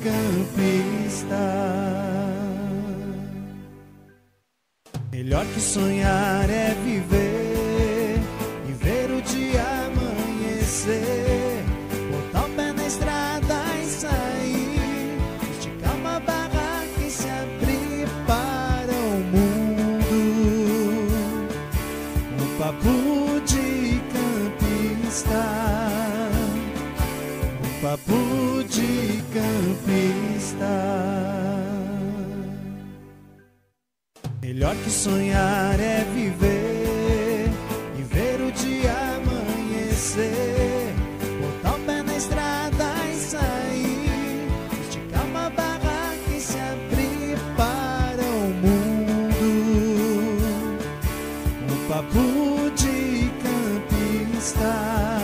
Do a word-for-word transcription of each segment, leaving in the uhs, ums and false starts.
campista. Melhor que sonhar é viver e ver o dia amanhecer, botar o pé na estrada e sair, esticar uma barraca e se abrir para o mundo. Um papo de campista, um papo de campista. Melhor que sonhar é viver e ver o dia amanhecer, botar o pé na estrada e sair, esticar uma barraca e se abrir para o mundo. Um papo de campista,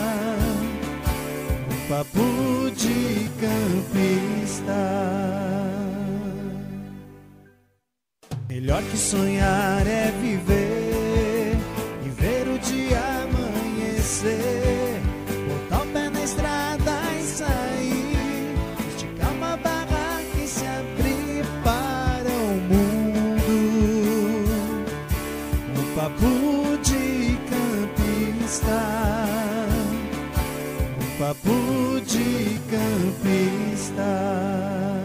um papo de campista. Melhor que sonhar é viver e ver o dia amanhecer, botar o pé na estrada e sair, esticar uma barraca e se abrir para o mundo. Um papo de campista, um papo de campista.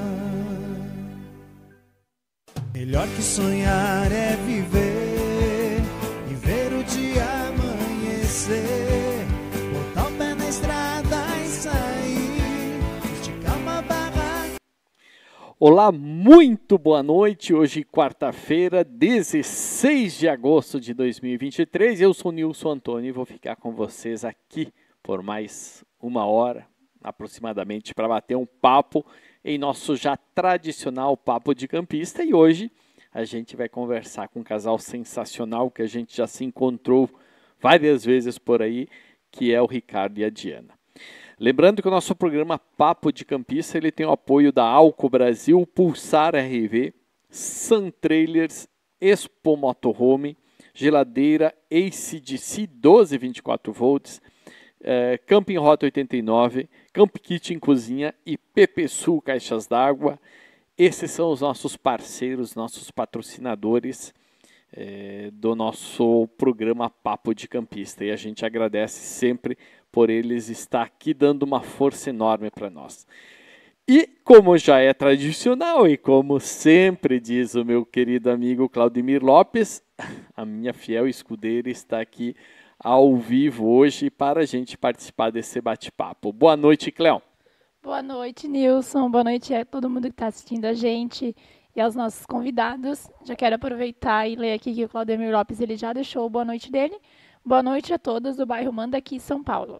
Melhor que sonhar é viver e ver o dia amanhecer, botar o pé na estrada e sair, esticar uma barraca. Olá, muito boa noite. Hoje, quarta-feira, dezesseis de agosto de dois mil e vinte e três. Eu sou Nilson Antônio e vou ficar com vocês aqui por mais uma hora, aproximadamente, para bater um papo em nosso já tradicional Papo de Campista. E hoje a gente vai conversar com um casal sensacional que a gente já se encontrou várias vezes por aí, que é o Ricardo e a Diana. Lembrando que o nosso programa Papo de Campista ele tem o apoio da Alco Brasil, Pulsar R V, Sun Trailers, Expo Motorhome, Geladeira A C D C doze vinte e quatro volts, Uh, Camping Rota oitenta e nove, Camp Kitchen Cozinha e P P Sul Caixas d'Água. Esses são os nossos parceiros, nossos patrocinadores eh, do nosso programa Papo de Campista. E a gente agradece sempre por eles estar aqui dando uma força enorme para nós. E como já é tradicional e como sempre diz o meu querido amigo Claudemir Lopes, a minha fiel escudeira está aqui ao vivo hoje para a gente participar desse bate-papo. Boa noite, Cléo. Boa noite, Nilson. Boa noite a todo mundo que está assistindo a gente e aos nossos convidados. Já quero aproveitar e ler aqui que o Claudemir Lopes ele já deixou o boa noite dele. Boa noite a todos do bairro Mandaqui, São Paulo.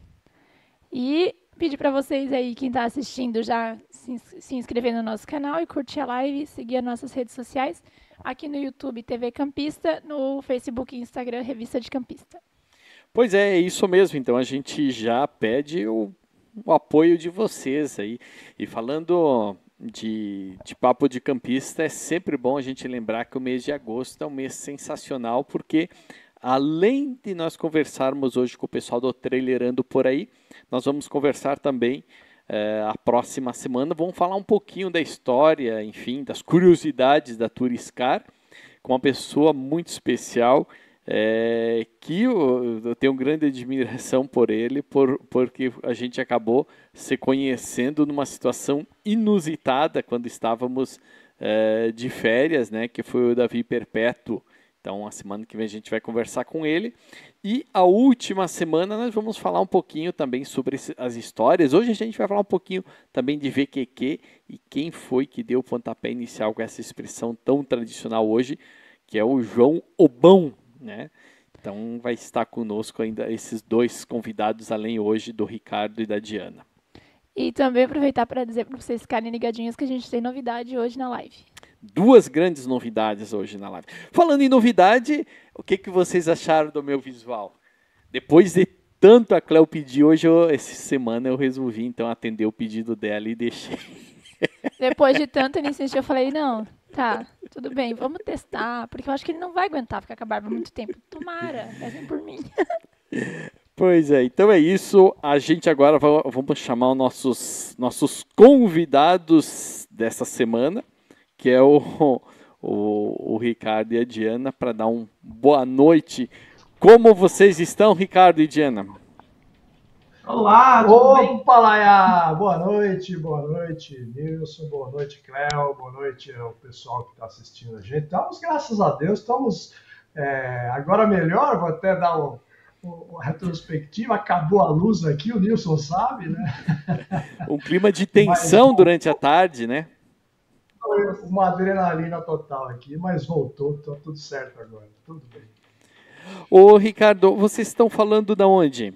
E pedir para vocês aí, quem está assistindo, já se, se inscrever no nosso canal e curtir a live, seguir as nossas redes sociais. Aqui no YouTube, T V Campista, no Facebook e Instagram, Revista de Campista. Pois é, é isso mesmo. Então a gente já pede o, o apoio de vocês aí. E falando de, de Papo de Campista, é sempre bom a gente lembrar que o mês de agosto é um mês sensacional, porque além de nós conversarmos hoje com o pessoal do Trailerando por aí, nós vamos conversar também Uh, a próxima semana, vamos falar um pouquinho da história, enfim, das curiosidades da Turiscar, com uma pessoa muito especial, é, que eu, eu tenho grande admiração por ele, por, porque a gente acabou se conhecendo numa situação inusitada, quando estávamos é, de férias, né, que foi o Davi Perpétuo. Então, a semana que vem a gente vai conversar com ele. E a última semana nós vamos falar um pouquinho também sobre as histórias. Hoje a gente vai falar um pouquinho também de V Q Q e quem foi que deu o pontapé inicial com essa expressão tão tradicional hoje, que é o João Obão, né? Então vai estar conosco ainda esses dois convidados, além hoje do Ricardo e da Diana. E também aproveitar para dizer para vocês ficarem ligadinhos que a gente tem novidade hoje na live. Duas grandes novidades hoje na live. Falando em novidade, o que, que vocês acharam do meu visual? Depois de tanto a Cléo pedir, hoje, eu, essa semana, eu resolvi então atender o pedido dela e deixei. Depois de tanto insistir, eu falei, não, tá, tudo bem, vamos testar, porque eu acho que ele não vai aguentar ficar com a barba muito tempo. Tomara, peçam por mim. Pois é, então é isso. A gente agora va- vamos chamar os nossos, nossos convidados dessa semana, que é o, o, o Ricardo e a Diana, para dar um boa noite. Como vocês estão, Ricardo e Diana? Olá, tudo bem? Opa, Laia! Boa noite, boa noite, Nilson, boa noite, Cléo, boa noite ao pessoal que está assistindo a gente. Estamos, graças a Deus, estamos é, agora melhor, vou até dar um, um, uma retrospectiva, acabou a luz aqui, o Nilson sabe, né? Um clima de tensão Mas- durante a tarde, né? Uma adrenalina total aqui, mas voltou, está tudo certo agora, tudo bem. Ô, Ricardo, vocês estão falando da onde?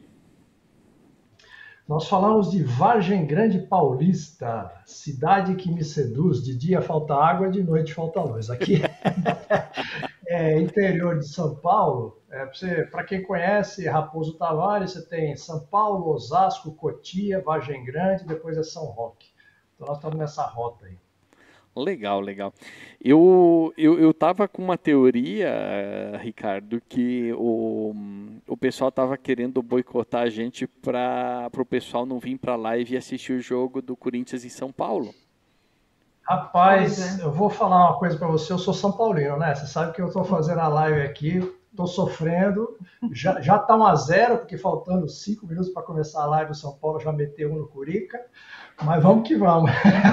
Nós falamos de Vargem Grande Paulista, cidade que me seduz. De dia falta água, de noite falta luz. Aqui é interior de São Paulo. É, para quem conhece Raposo Tavares, você tem São Paulo, Osasco, Cotia, Vargem Grande, depois é São Roque. Então nós estamos nessa rota aí. Legal, legal. Eu, eu, eu tava com uma teoria, eh, Ricardo, que o, o pessoal tava querendo boicotar a gente para o pessoal não vir para a live e assistir o jogo do Corinthians em São Paulo. Rapaz, Pois é. eu vou falar uma coisa para você. Eu sou São Paulino, né? Você sabe que eu estou fazendo a live aqui, estou sofrendo. Já, já tá um a zero, porque faltando cinco minutos para começar a live, o São Paulo já meteu um no Curica. Mas vamos que vamos.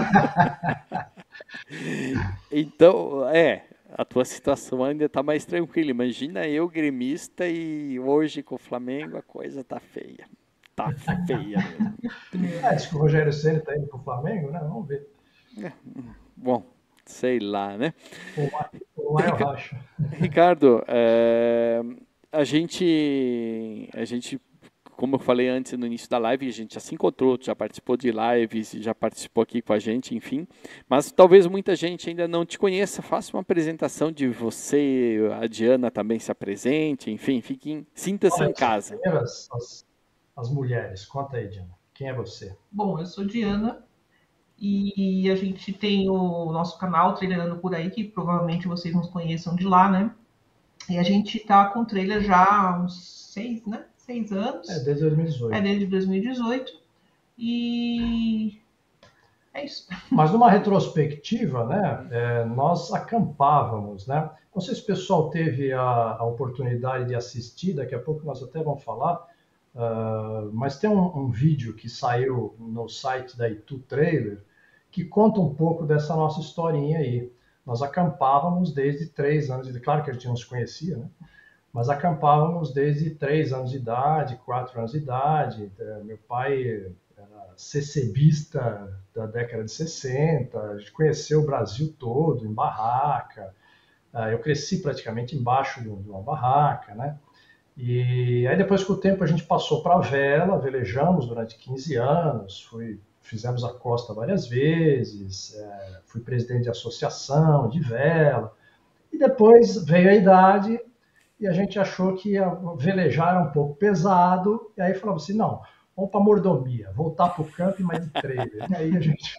Então, é, a tua situação ainda está mais tranquila. Imagina eu, gremista, e hoje com o Flamengo a coisa tá feia. Tá feia mesmo. É, diz que o Rogério Ceni está indo para o Flamengo, né? Vamos ver. Bom, sei lá, né? O Maio Rocha. Ricardo, é, a gente, a gente, como eu falei antes no início da live, a gente já se encontrou, já participou de lives, já participou aqui com a gente, enfim. Mas talvez muita gente ainda não te conheça. Faça uma apresentação de você, a Diana também se apresente, enfim, fiquem, sinta-se em casa. Primeiras, as, as mulheres. Conta aí, Diana. Quem é você? Bom, eu sou Diana e a gente tem o nosso canal Trailerando Por Aí, que provavelmente vocês nos conheçam de lá, né? E a gente tá com trailer já há uns seis, né? Seis anos. É, desde dois mil e dezoito. É desde dois mil e dezoito. E é isso. Mas numa retrospectiva, né, é, nós acampávamos, né? Não sei se o pessoal teve a, a oportunidade de assistir, daqui a pouco nós até vamos falar, uh, mas tem um, um vídeo que saiu no site da Itu Trailer que conta um pouco dessa nossa historinha aí. Nós acampávamos desde três anos de idade, claro que a gente não se conhecia, né? Mas acampávamos desde três anos de idade, quatro anos de idade. Meu pai era cecebista da década de sessenta, a gente conheceu o Brasil todo em barraca. Eu cresci praticamente embaixo de uma barraca, né? E aí depois com o tempo a gente passou para a vela, velejamos durante quinze anos, fui, fizemos a costa várias vezes, é, fui presidente de associação de vela. E depois veio a idade e a gente achou que ia velejar era um pouco pesado, e aí falamos assim, não, vamos para mordomia, voltar para o campo, mas de trailer. E aí a gente...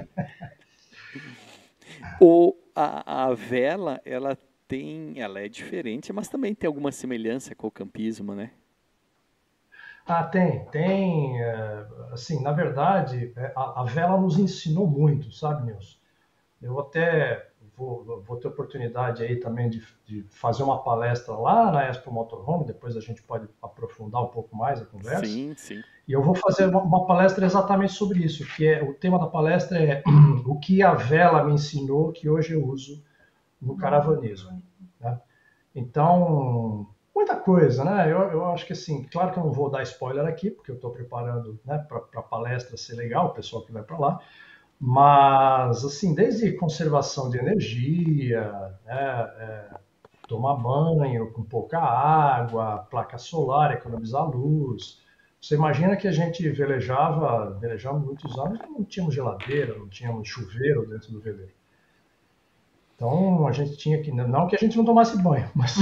O, a, a vela, ela tem, ela é diferente, mas também tem alguma semelhança com o campismo, né? Ah, tem, tem, assim, na verdade, a, a vela nos ensinou muito, sabe, Nilson? Eu até... Vou, vou ter oportunidade aí também de, de fazer uma palestra lá na Expo Motorhome, depois a gente pode aprofundar um pouco mais a conversa. Sim, sim. E eu vou fazer uma, uma palestra exatamente sobre isso, que é, o tema da palestra é o que a vela me ensinou que hoje eu uso no caravanismo, né? Então, muita coisa, né? Eu, eu acho que assim, claro que eu não vou dar spoiler aqui, porque eu estou preparando, né, para a palestra ser legal, o pessoal que vai para lá. Mas, assim, desde conservação de energia, né, é, tomar banho com pouca água, placa solar, economizar luz. Você imagina que a gente velejava, velejamos muitos anos, não tínhamos geladeira, não tínhamos chuveiro dentro do veleiro. Então, a gente tinha que... Não que a gente não tomasse banho, mas...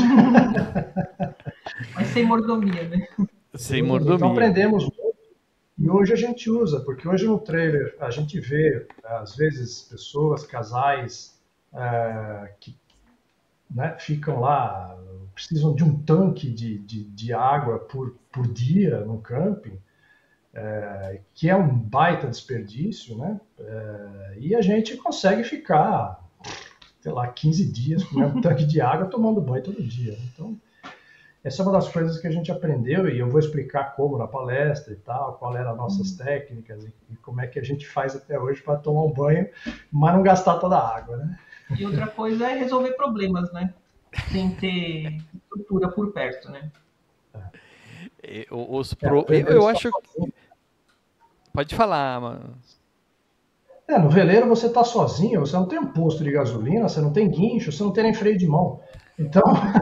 Mas sem mordomia, né? Sem mordomia. Então, aprendemos muito. E hoje a gente usa, porque hoje no trailer a gente vê, às vezes, pessoas, casais, é, que né, ficam lá, precisam de um tanque de, de, de água por, por dia no camping, é, que é um baita desperdício, né? É, e a gente consegue ficar, sei lá, quinze dias com um tanque de água tomando banho todo dia. Então, essa é uma das coisas que a gente aprendeu e eu vou explicar como na palestra e tal, qual eram as nossas técnicas e, e como é que a gente faz até hoje para tomar um banho, mas não gastar toda a água, né? E outra coisa é resolver problemas, né? Sem ter estrutura por perto, né? É. Os pro... é, eu, eu acho que... Pode falar, mano. É, no veleiro você está sozinho, você não tem um posto de gasolina, você não tem guincho, você não tem nem freio de mão. Então,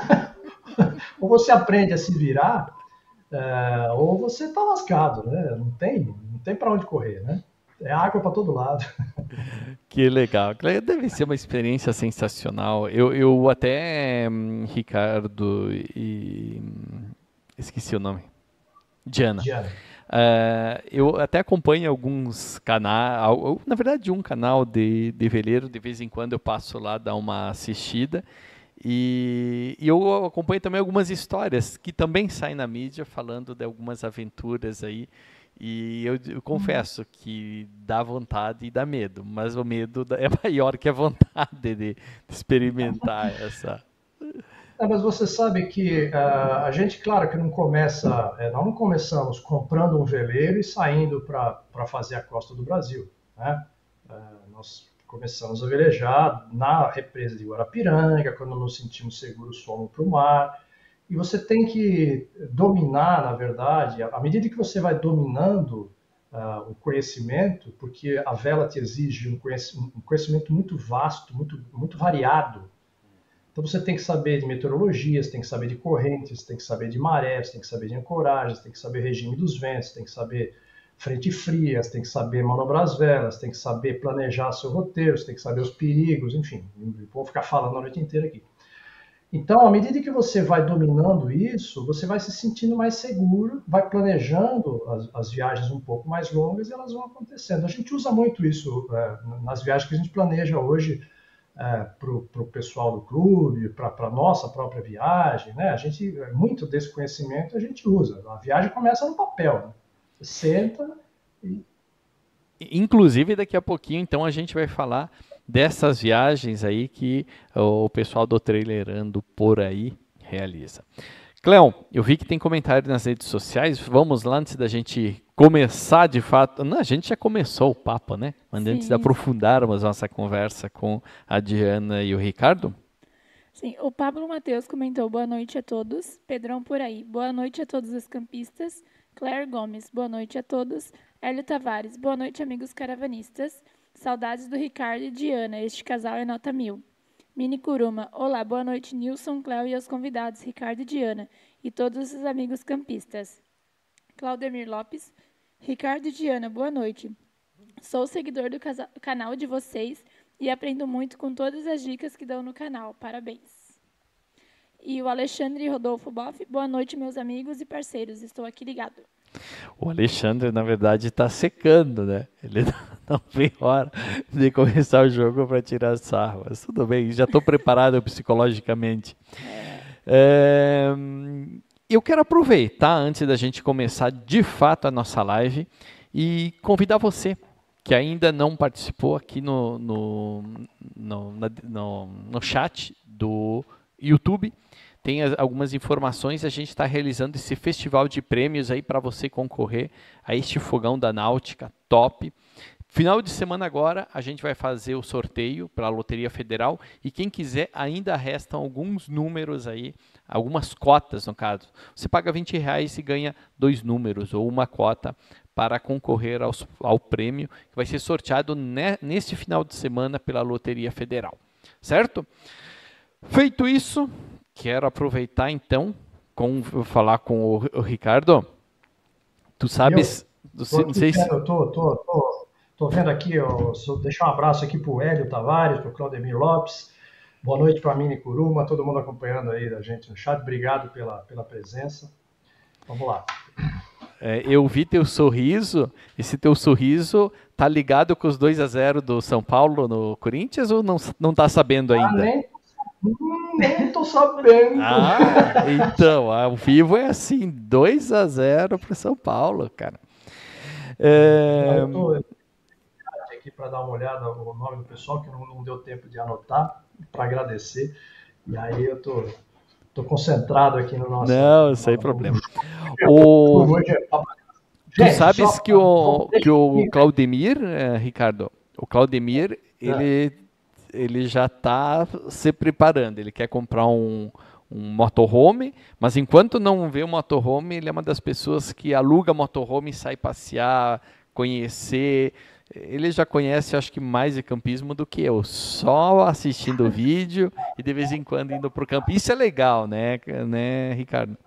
ou você aprende a se virar, é, ou você está lascado, né? Não tem, não tem para onde correr, né? É água para todo lado. Que legal. Deve ser uma experiência sensacional. Eu, eu até, Ricardo e... Esqueci o nome. Diana. Diana. Uh, eu até acompanho alguns canais, na verdade um canal de, de veleiro, de vez em quando eu passo lá dar uma assistida e, e eu acompanho também algumas histórias que também saem na mídia falando de algumas aventuras aí e eu, eu confesso que dá vontade e dá medo, mas o medo é maior que a vontade de, de experimentar essa... É, mas você sabe que uh, a gente, claro que não começa, é, nós não começamos comprando um veleiro e saindo para fazer a costa do Brasil, né? Uh, nós começamos a velejar na represa de Guarapiranga, quando nos sentimos seguros fomos para o mar, e você tem que dominar, na verdade, à medida que você vai dominando uh, o conhecimento, porque a vela te exige um conhecimento, um conhecimento muito vasto, muito, muito variado. Então você tem que saber de meteorologia, você tem que saber de correntes, tem que saber de marés, tem que saber de ancoragens, tem que saber regime dos ventos, tem que saber frente fria, tem que saber manobrar as velas, tem que saber planejar seu roteiro, tem que saber os perigos, enfim, vou ficar falando a noite inteira aqui. Então, à medida que você vai dominando isso, você vai se sentindo mais seguro, vai planejando as, as viagens um pouco mais longas e elas vão acontecendo. A gente usa muito isso é, nas viagens que a gente planeja hoje, É, para o pessoal do clube, para a nossa própria viagem, né? A gente, muito desse conhecimento a gente usa. A viagem começa no papel, né? Você senta e... Inclusive, daqui a pouquinho, então, a gente vai falar dessas viagens aí que o pessoal do Trailerando por aí realiza. Cleon, eu vi que tem comentário nas redes sociais. Vamos lá antes da gente começar de fato. Não, a gente já começou o papo, né? Mas Sim. antes de aprofundarmos nossa conversa com a Diana e o Ricardo. Sim, o Pablo Matheus comentou boa noite a todos. Pedrão por aí, boa noite a todos os campistas. Claire Gomes, boa noite a todos. Hélio Tavares, boa noite amigos caravanistas. Saudades do Ricardo e Diana, este casal é nota mil. Mini Kuruma, olá, boa noite Nilson, Cléo e aos convidados, Ricardo e Diana, e todos os amigos campistas. Claudemir Lopes, Ricardo e Diana, boa noite. Sou seguidor do canal de vocês e aprendo muito com todas as dicas que dão no canal, parabéns. E o Alexandre Rodolfo Boff, boa noite meus amigos e parceiros, estou aqui ligado. O Alexandre, na verdade, está secando, né? Ele não vem hora de começar o jogo para tirar sarro. Mas tudo bem, já estou preparado psicologicamente. É, eu quero aproveitar, antes da gente começar de fato a nossa live, e convidar você, que ainda não participou aqui no, no, no, no, no chat do YouTube, tem algumas informações, a gente está realizando esse festival de prêmios aí para você concorrer a este fogão da Náutica top. Final de semana agora a gente vai fazer o sorteio para a Loteria Federal e quem quiser ainda restam alguns números aí, algumas cotas no caso. Você paga vinte reais e ganha dois números ou uma cota para concorrer aos, ao prêmio que vai ser sorteado ne, neste final de semana pela Loteria Federal, certo? Feito isso, quero aproveitar então, com, falar com o, o Ricardo. Tu sabes... Eu, tô não sei se... eu tô, tô, tô, tô vendo aqui, eu, deixar um abraço aqui para o Hélio Tavares, para o Claudemir Lopes. Boa noite para a Mini Kuruma, todo mundo acompanhando aí da gente no chat. Obrigado pela, pela presença. Vamos lá. É, eu vi teu sorriso. Esse teu sorriso tá ligado com os dois a zero do São Paulo no Corinthians ou não, não tá sabendo ainda? Ah, nem... Hum, Nem tô sabendo. Ah, então, ao vivo é assim, dois a zero para São Paulo, cara. É... Eu tô aqui para dar uma olhada no nome do pessoal, que não, não deu tempo de anotar, para agradecer. E aí eu tô, tô concentrado aqui no nosso... Não, no, sem no, problema. no, O... Tu Gente, sabes só, que o, deixa que o aqui. Claudemir, eh, Ricardo, o Claudemir, ele, ele já está se preparando, ele quer comprar um, um motorhome, mas enquanto não vê o motorhome, ele é uma das pessoas que aluga motorhome e sai passear, conhecer. Ele já conhece, acho que mais de campismo do que eu, só assistindo o vídeo e de vez em quando indo para o campo. Isso é legal, né, né, Ricardo?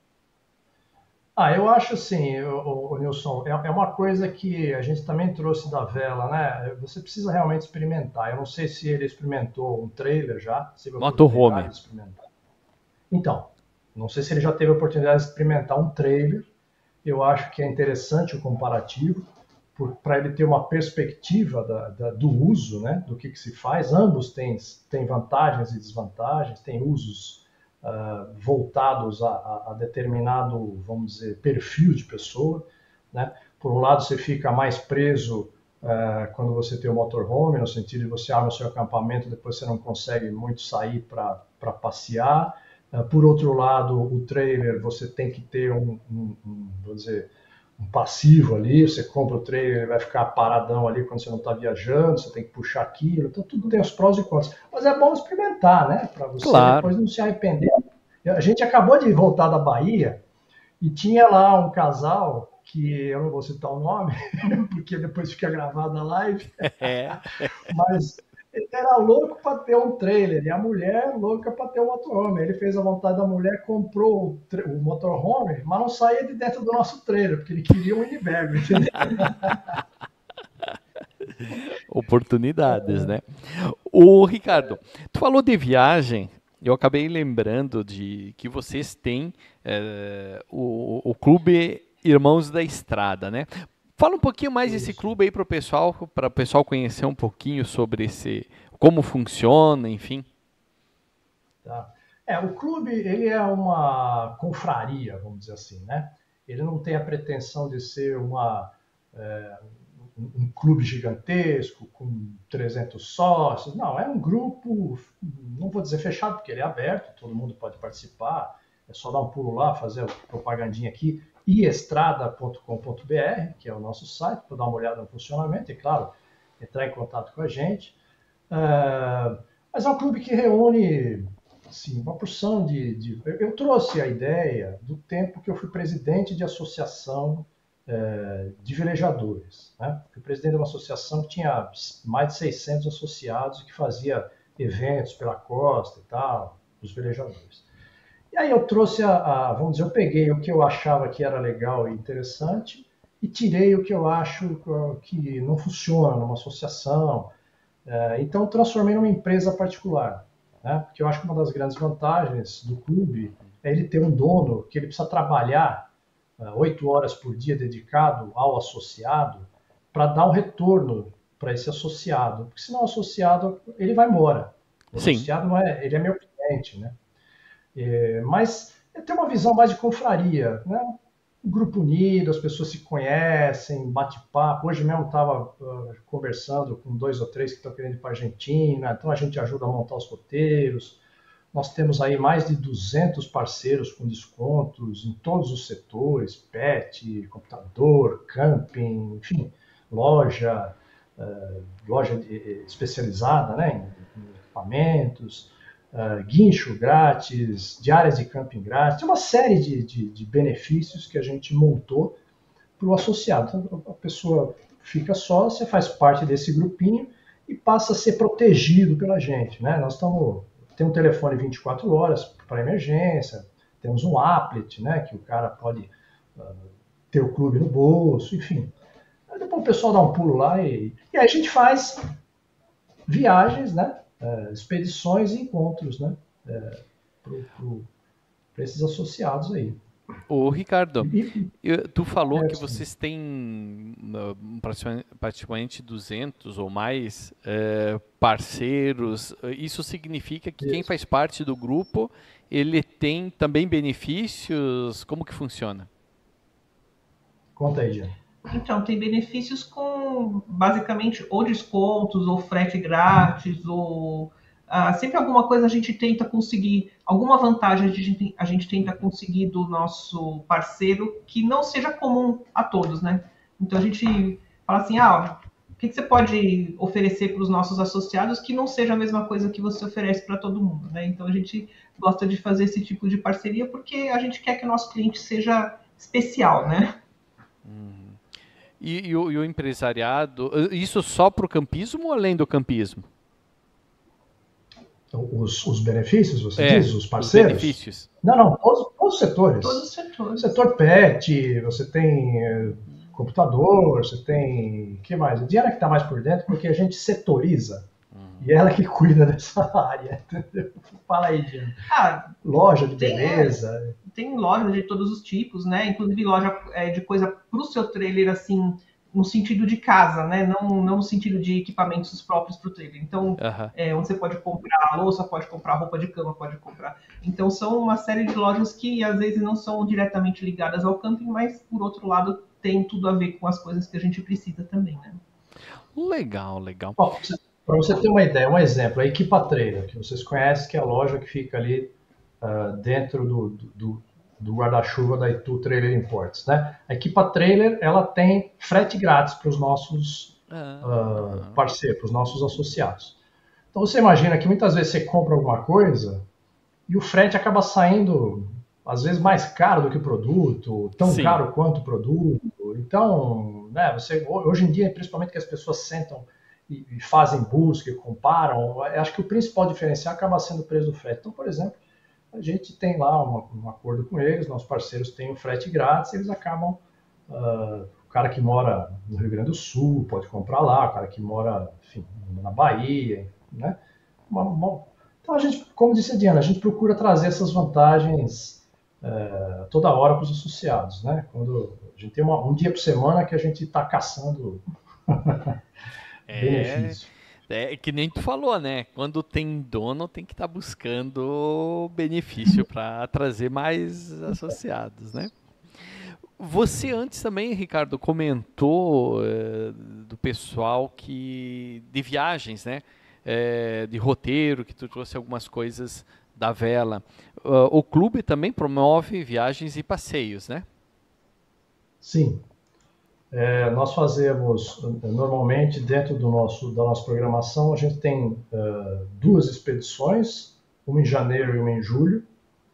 Ah, eu acho assim, o, o Nilson, é, é uma coisa que a gente também trouxe da vela, né? Você precisa realmente experimentar. Eu não sei se ele experimentou um trailer já, teve a oportunidade Motorhome. de experimentar. Então, não sei se ele já teve a oportunidade de experimentar um trailer. Eu acho que é interessante o comparativo, para ele ter uma perspectiva da, da, do uso, né? Do que, que se faz. Ambos têm, têm vantagens e desvantagens, têm usos Uh, voltados a, a, a determinado, vamos dizer, perfil de pessoa, né? Por um lado, você fica mais preso uh, quando você tem o motorhome, no sentido de você arma o seu acampamento, depois você não consegue muito sair para passear. Uh, por outro lado, o trailer, você tem que ter um, um, um, vamos dizer, um passivo ali, você compra o trailer, ele vai ficar paradão ali quando você não está viajando, você tem que puxar aquilo, então tudo tem os prós e contras. Mas é bom experimentar, né? Para você Claro. Depois não se arrepender. A gente acabou de voltar da Bahia e tinha lá um casal, que eu não vou citar o nome, porque depois fica gravada a live, É. mas ele era louco para ter um trailer e a mulher louca para ter um motorhome. Ele fez a vontade da mulher, comprou o, o motorhome, mas não saía de dentro do nosso trailer, porque ele queria um Winnebago, entendeu? Oportunidades, né? O Ricardo, tu falou de viagem, eu acabei lembrando de que vocês têm é, o, o Clube Irmãos da Estrada, né? Fala um pouquinho mais Isso. desse clube aí para o pessoal, para o pessoal conhecer um pouquinho sobre esse, como funciona, enfim. Tá. É, o clube, ele é uma confraria, vamos dizer assim, né? Ele não tem a pretensão de ser uma, é, um, um clube gigantesco com trezentos sócios. Não, é um grupo, não vou dizer fechado, porque ele é aberto, todo mundo pode participar. É só dar um pulo lá, fazer a propagandinha aqui. i estrada ponto com ponto b r, que é o nosso site, para dar uma olhada no funcionamento e, claro, entrar em contato com a gente. Uh, mas é um clube que reúne assim, uma porção de, de... Eu trouxe a ideia do tempo que eu fui presidente de associação uh, de velejadores. Né? Fui presidente de uma associação que tinha mais de seiscentos associados e que fazia eventos pela costa e tal, os velejadores. E aí eu trouxe a, a, vamos dizer, eu peguei o que eu achava que era legal e interessante e tirei o que eu acho que não funciona numa associação. É, então transformei numa empresa particular, né? Porque eu acho que uma das grandes vantagens do clube é ele ter um dono que ele precisa trabalhar oito uh, horas por dia dedicado ao associado para dar um retorno para esse associado, porque senão o associado ele vai embora. O Sim. associado não é, ele é meu cliente, né? É, mas tem uma visão mais de confraria, né? Um grupo unido, as pessoas se conhecem, bate-papo. Hoje mesmo estava uh, conversando com dois ou três que estão querendo ir para a Argentina, então a gente ajuda a montar os roteiros. Nós temos aí mais de duzentos parceiros com descontos em todos os setores, pet, computador, camping, enfim, loja, uh, loja de, especializada, né, em, em equipamentos. Uh, guincho grátis, diárias de camping grátis, uma série de, de, de benefícios que a gente montou para o associado. Então, a pessoa fica sócia, faz parte desse grupinho e passa a ser protegido pela gente, né? Nós estamos, tem um telefone vinte e quatro horas para emergência, temos um applet, né, que o cara pode uh, ter o clube no bolso, enfim. Aí depois o pessoal dá um pulo lá e, e aí a gente faz viagens, né? Uh, expedições e encontros, né, uh, para esses associados aí. Ô, Ricardo, E, eu- tu falou é, que assim, vocês têm ah, praticamente praticamente duzentos ou mais eh, parceiros. Isso significa que quem isso. faz parte do grupo, ele tem também benefícios? Como que funciona? Conta aí, Diana. Então, tem benefícios com basicamente ou descontos, ou frete grátis, ou ah, sempre alguma coisa a gente tenta conseguir, alguma vantagem a gente, a gente tenta conseguir do nosso parceiro que não seja comum a todos, né? Então a gente fala assim, ah, o que que você pode oferecer para os nossos associados que não seja a mesma coisa que você oferece para todo mundo, né? Então a gente gosta de fazer esse tipo de parceria porque a gente quer que o nosso cliente seja especial, né? E, e o, e o empresariado, eh, isso só para o campismo ou além do campismo? Então, Os, os benefícios, você É, diz, os os parceiros? benefícios. Não, não, todos, todos os setores. Todos os setores. Setor pet, você tem eh, computador, você tem. O que mais? A Diana que está mais por dentro, porque a gente setoriza. E ela que cuida dessa área, entendeu? Fala aí, Diana. Ah, Loja de Tem, beleza. tem lojas de todos os tipos, né? Inclusive loja é, de coisa para o seu trailer, assim, no sentido de casa, né? Não, não no sentido de equipamentos próprios para o trailer. Então, Aham. é, onde você pode comprar louça, pode comprar roupa de cama, pode comprar. Então, são uma série de lojas que às vezes não são diretamente ligadas ao camping, mas por outro lado tem tudo a ver com as coisas que a gente precisa também, né? Legal, legal. Para você, pra você ter uma ideia, um exemplo, a Equipa Trailer, que vocês conhecem, que é a loja que fica ali ah, dentro do, do, do guarda-chuva da Itu Trailer Imports, né? A Equipa Trailer, ela tem frete grátis para os nossos Ah, ah, parceiros, para os nossos associados. Então você imagina que muitas vezes você compra alguma coisa e o frete acaba saindo, às vezes, mais caro do que o produto, tão Sim. caro quanto o produto. Então, né, você, hoje em dia, principalmente que as pessoas sentam e, e fazem busca e comparam, eu acho que o principal diferencial acaba sendo o preço do frete. Então, por exemplo, a gente tem lá uma- um acordo com eles, nossos parceiros têm o frete grátis, eles acabam, ah, o cara que mora no Rio Grande do Sul pode comprar lá, o cara que mora, enfim, na Bahia, né? Uma- uma- então a gente, como disse a Diana, a gente procura trazer essas vantagens eh, toda hora para os associados, né? Quando a gente tem uma- um dia por semana que a gente está caçando É, benefício. é que nem tu falou, né? Quando tem dono, tem que estar buscando benefício para trazer mais associados, né? Você antes também, Ricardo, comentou eh, do pessoal que de viagens, né? Eh, de roteiro, que tu trouxe algumas coisas da vela. Ah, o clube também promove viagens e passeios, né? Sim. É, nós fazemos, normalmente, dentro do nosso, da nossa programação, a gente tem eh, duas expedições, uma em janeiro e uma em julho,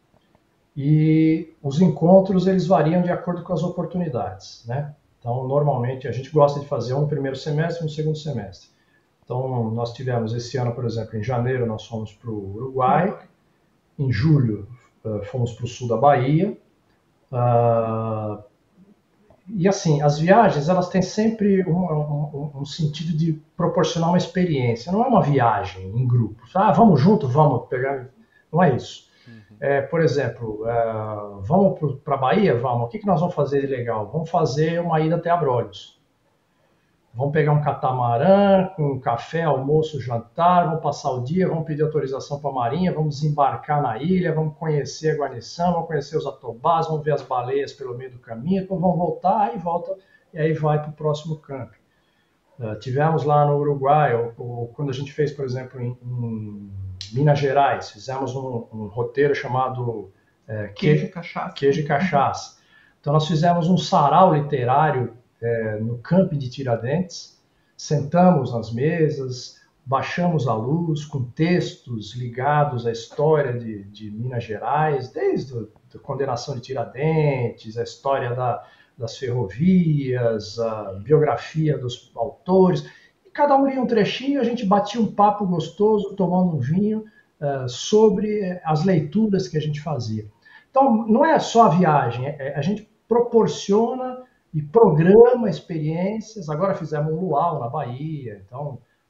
e os encontros eles variam de acordo com as oportunidades, né? Então, normalmente, a gente gosta de fazer um no primeiro semestre e um no segundo semestre. Então, nós tivemos esse ano, por exemplo, em janeiro nós fomos para o Uruguai, em julho eh, fomos para o sul da Bahia, ah, e assim, as viagens, elas têm sempre um, um- um sentido de proporcionar uma experiência. Não é uma viagem em grupo. Ah, vamos junto, vamos pegar. Não é isso. É, por exemplo, é, vamos para a Bahia? Vamos. O que, que nós vamos fazer de legal? Vamos fazer uma ida até Abrolhos. Vamos pegar um catamarã com café, almoço, jantar, vamos passar o dia, vamos pedir autorização para a Marinha, vamos desembarcar na ilha, vamos conhecer a guarnição, vamos conhecer os atobás, vamos ver as baleias pelo meio do caminho, depois vamos voltar, aí volta, e aí vai para o próximo campo. Uh, tivemos lá no Uruguai, ou, ou quando a gente fez, por exemplo, em, em Minas Gerais, fizemos um, um roteiro chamado é, Queijo Queijo, e cachaça. Queijo e Cachaça. Então nós fizemos um sarau literário é, no camping de Tiradentes, sentamos nas mesas, baixamos a luz com textos ligados à história de, de Minas Gerais, desde a condenação de Tiradentes, a história da, das ferrovias, a biografia dos autores, e cada um lia um trechinho, a gente batia um papo gostoso, tomando um vinho, uh, sobre as leituras que a gente fazia. Então, não é só a viagem, é, a gente proporciona e programa experiências. Agora fizemos um luau na Bahia, então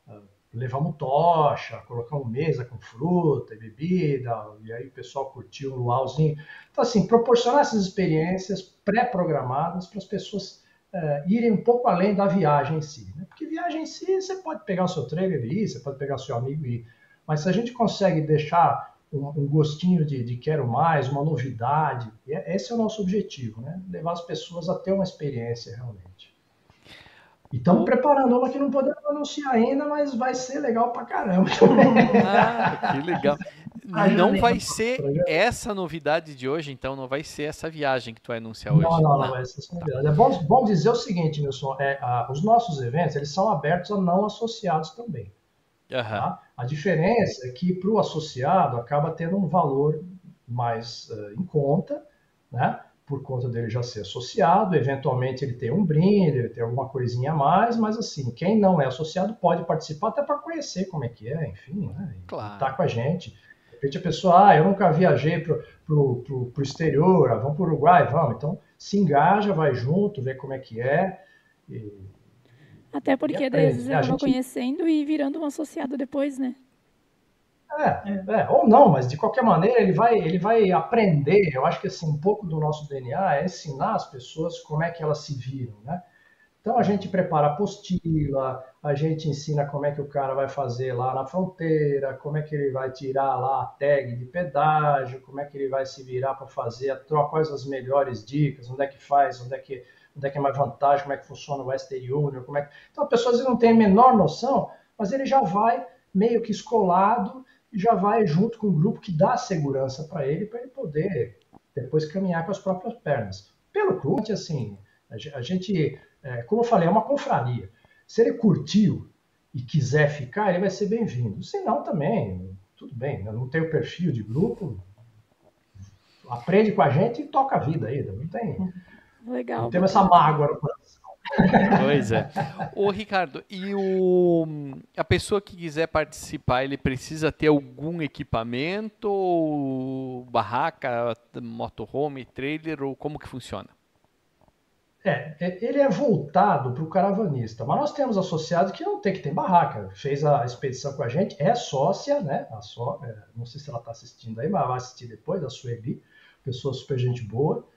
levamos tocha, colocamos mesa com fruta e bebida, e aí o pessoal curtiu um luauzinho. Então, assim, proporcionar essas experiências pré-programadas para as pessoas é, irem um pouco além da viagem em si. Né? Porque viagem em si, você pode pegar o seu trailer e ir, você pode pegar o seu amigo e ir. Mas se a gente consegue deixar um, um gostinho de, de quero mais, uma novidade, esse é o nosso objetivo, né? Levar as pessoas a ter uma experiência realmente. E estamos preparando uma que não podemos anunciar ainda, mas vai ser legal pra caramba. Ah, que legal. Não vai ser essa novidade de hoje, então não vai ser essa viagem que tu vai anunciar hoje. Não, não, não vai ser essa novidade. É bom, bom dizer o seguinte, Nilson, é, a, os nossos eventos eles são abertos a não associados também. Uhum. Tá? A diferença é que para o associado acaba tendo um valor mais uh, em conta, né? Por conta dele já ser associado, eventualmente ele tem um brinde, ele tem alguma coisinha a mais, mas assim, quem não é associado pode participar até para conhecer como é que é, enfim, né? E claro. Tá com a gente. De repente a pessoa, ah, eu nunca viajei pro, pro, pro, pro exterior, ah, vamos para o Uruguai, vamos. Então se engaja, vai junto, vê como é que é. E, até porque e daí você acaba gente... conhecendo e virando um associado depois, né? É, é, ou não, mas de qualquer maneira ele vai, ele vai aprender. Eu acho que assim, um pouco do nosso D N A é ensinar as pessoas como é que elas se viram, né? Então a gente prepara a apostila, a gente ensina como é que o cara vai fazer lá na fronteira, como é que ele vai tirar lá a tag de pedágio, como é que ele vai se virar para fazer a troca, quais as melhores dicas, onde é que faz, onde é que, onde é que é mais vantagem, como é que funciona o Western Union, como é que... Então a pessoa às vezes não tem a menor noção, mas ele já vai meio que escolado e já vai junto com um grupo que dá segurança para ele, para ele poder depois caminhar com as próprias pernas. Pelo clube, assim, a gente, como eu falei, é uma confraria. Se ele curtiu e quiser ficar, ele vai ser bem-vindo. Se não, também, tudo bem, não tem o perfil de grupo, aprende com a gente e toca a vida ainda. Não tem, legal, não temos essa mágoa no coração. Pois é. Ô, Ricardo, e o, a pessoa que quiser participar, ele precisa ter algum equipamento, ou barraca, motorhome, trailer, ou como que funciona? É, ele é voltado para o caravanista, mas nós temos associados que não tem que ter barraca. Fez a expedição com a gente, é sócia, né? A só, é, não sei se ela está assistindo aí, mas vai assistir depois, a Sueli, pessoa super gente boa.